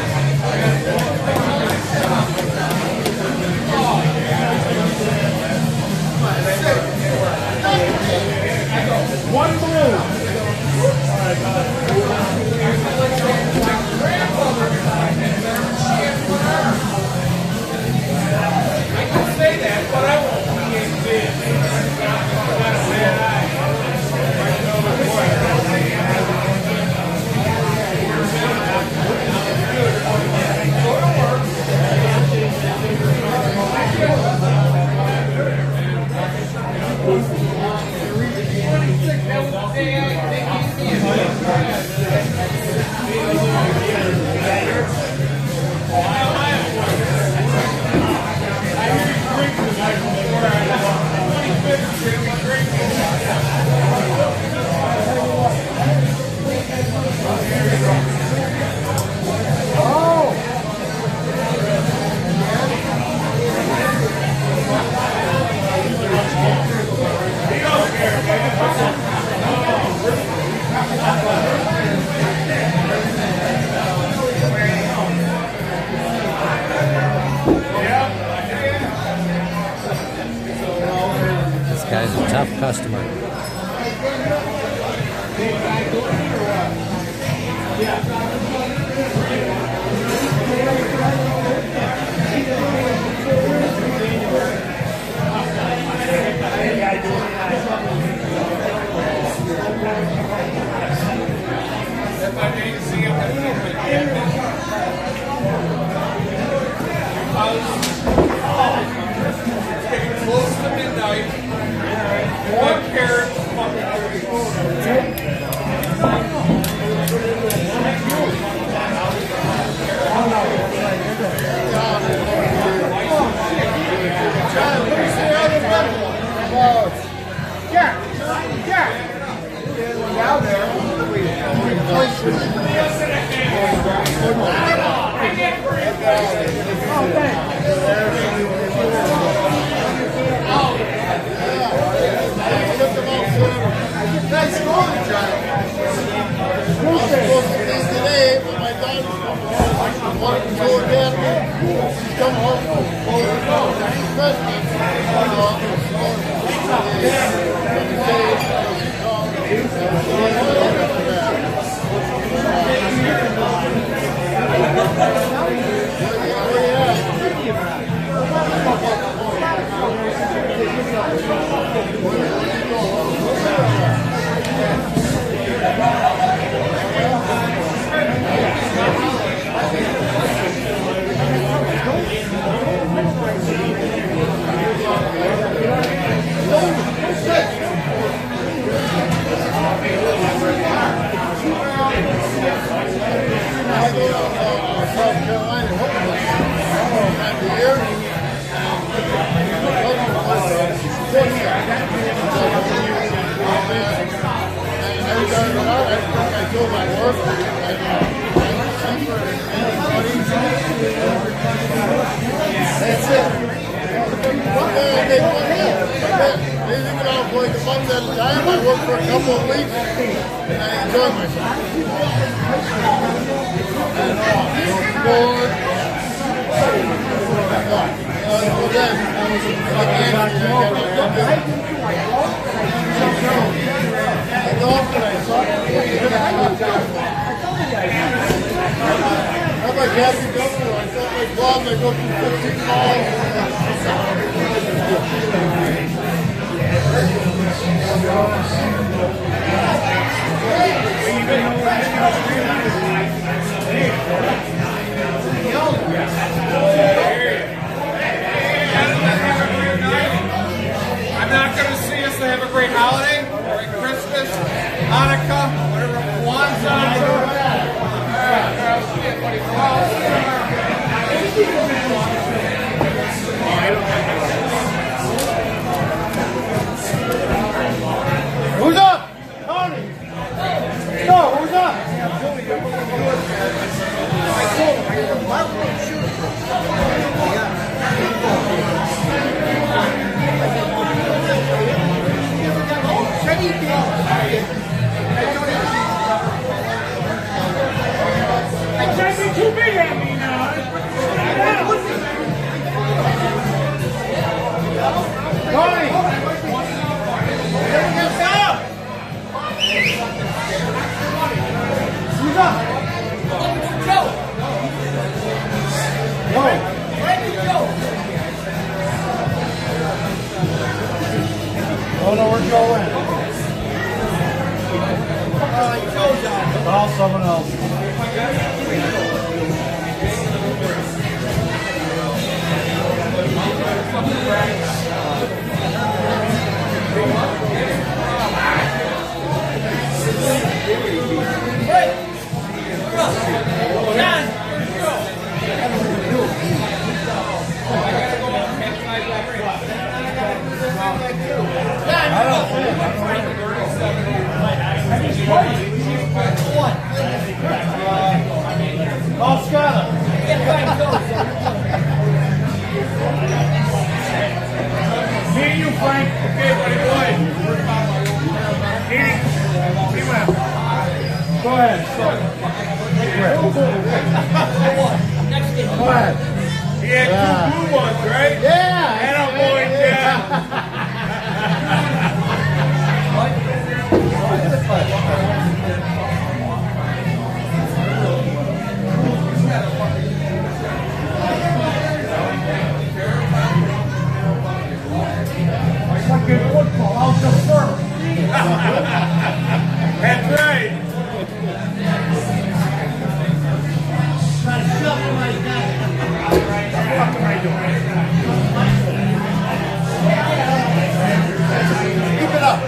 one blue. I can say that, but I won't. This guy's a tough customer. Close to midnight. One carrot. Yeah, yeah. Down there. Nice going, John. I was supposed to this today, but my daughter wanted to go again. She's come home. Oh, no. Christmas. I told my work, I, I, I, I, That's it. One day I make one day. Anything at all, like a month at a time. I work for a couple of weeks and I enjoy myself. And off. Board. Uh, so then, I was I can't I got my cooking. And often I saw I'm like happy governor. I thought my blog I go through fifteen calls. I'm not going to see us to have a great holiday, great Christmas, Hanukkah, whatever, Kwanzaa. Who's up? Tony! No, who's up? I told him, I said, why would you shoot It's getting too big at me now. Tony! Who's up? Joe. No. Randy Joe. Oh no, where'd Joe went? Uh, Joe's out. Call someone else. Call Scott. Me and you, Frank. Okay, buddy boy. Eating. Pretty well. Go ahead. Go ahead. He had Yeah. two blue ones, right? Yeah. And a boy, yeah. Fucking football out the first. That's right. What am I doing? Keep it up.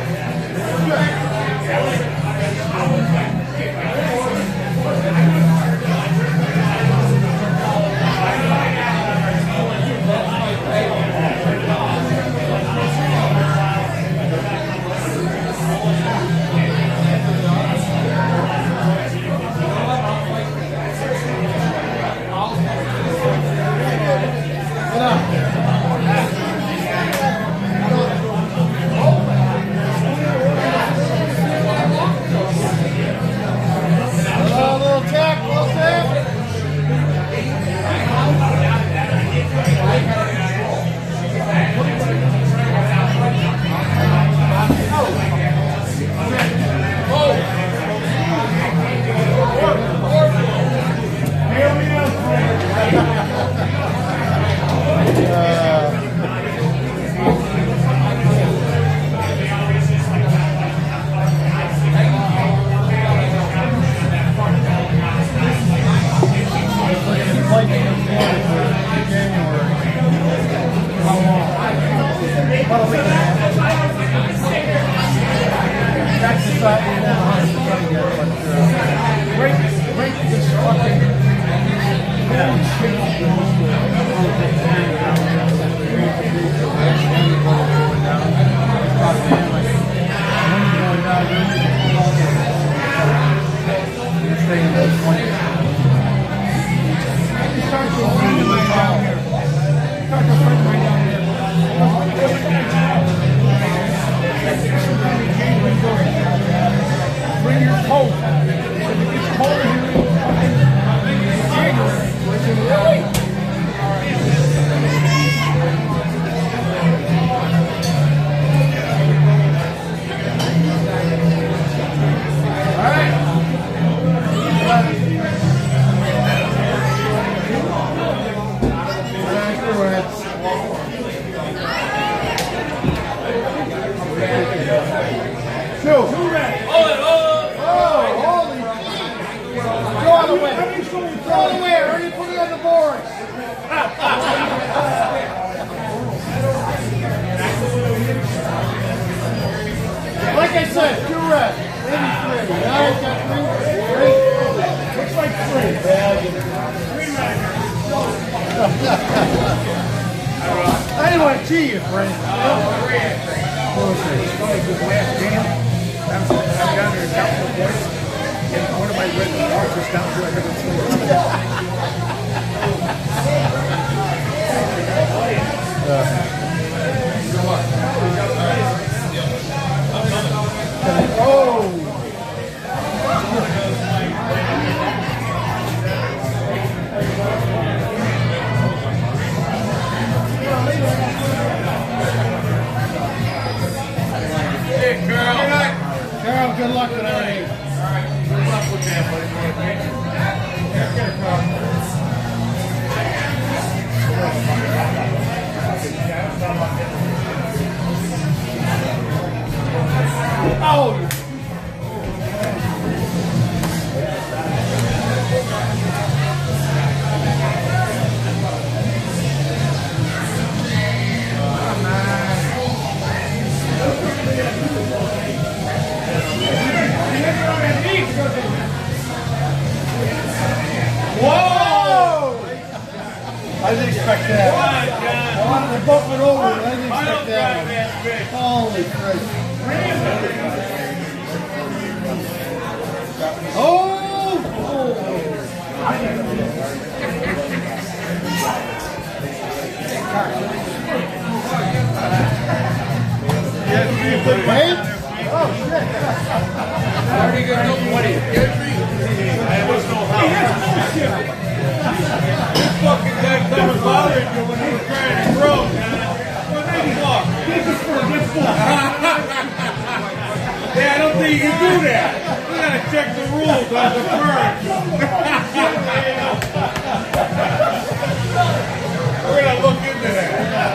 Like I said, two red, maybe three. Now I've got three. Three. Looks like three. I didn't want to cheat you, friend. One of my red markers down to I never seen Hey, Carol. Carol, good luck tonight. Good luck with that, Oh! Whoa! I didn't expect that. I wanted to bump it over, but I didn't expect that one. Holy Christ. Oh! Wait? Oh, shit. Already got no money. Get me. I was no house. This fucking guy coming bothering you when he's trying to grow, man. What the fuck? This is for this fuck. Yeah, I don't think you can do that. We gotta check the rules on the firm. We're gonna look into that.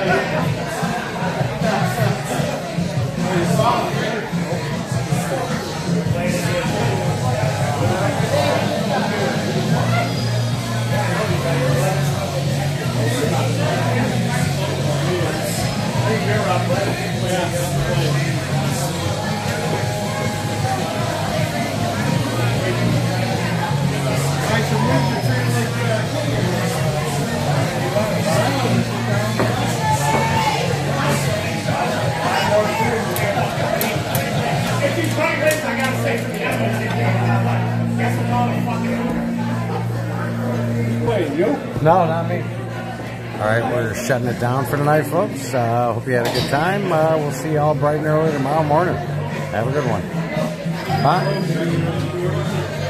No, not me. All right, we're shutting it down for tonight, folks. Uh, hope you had a good time. Uh, we'll see you all bright and early tomorrow morning. Have a good one. Bye.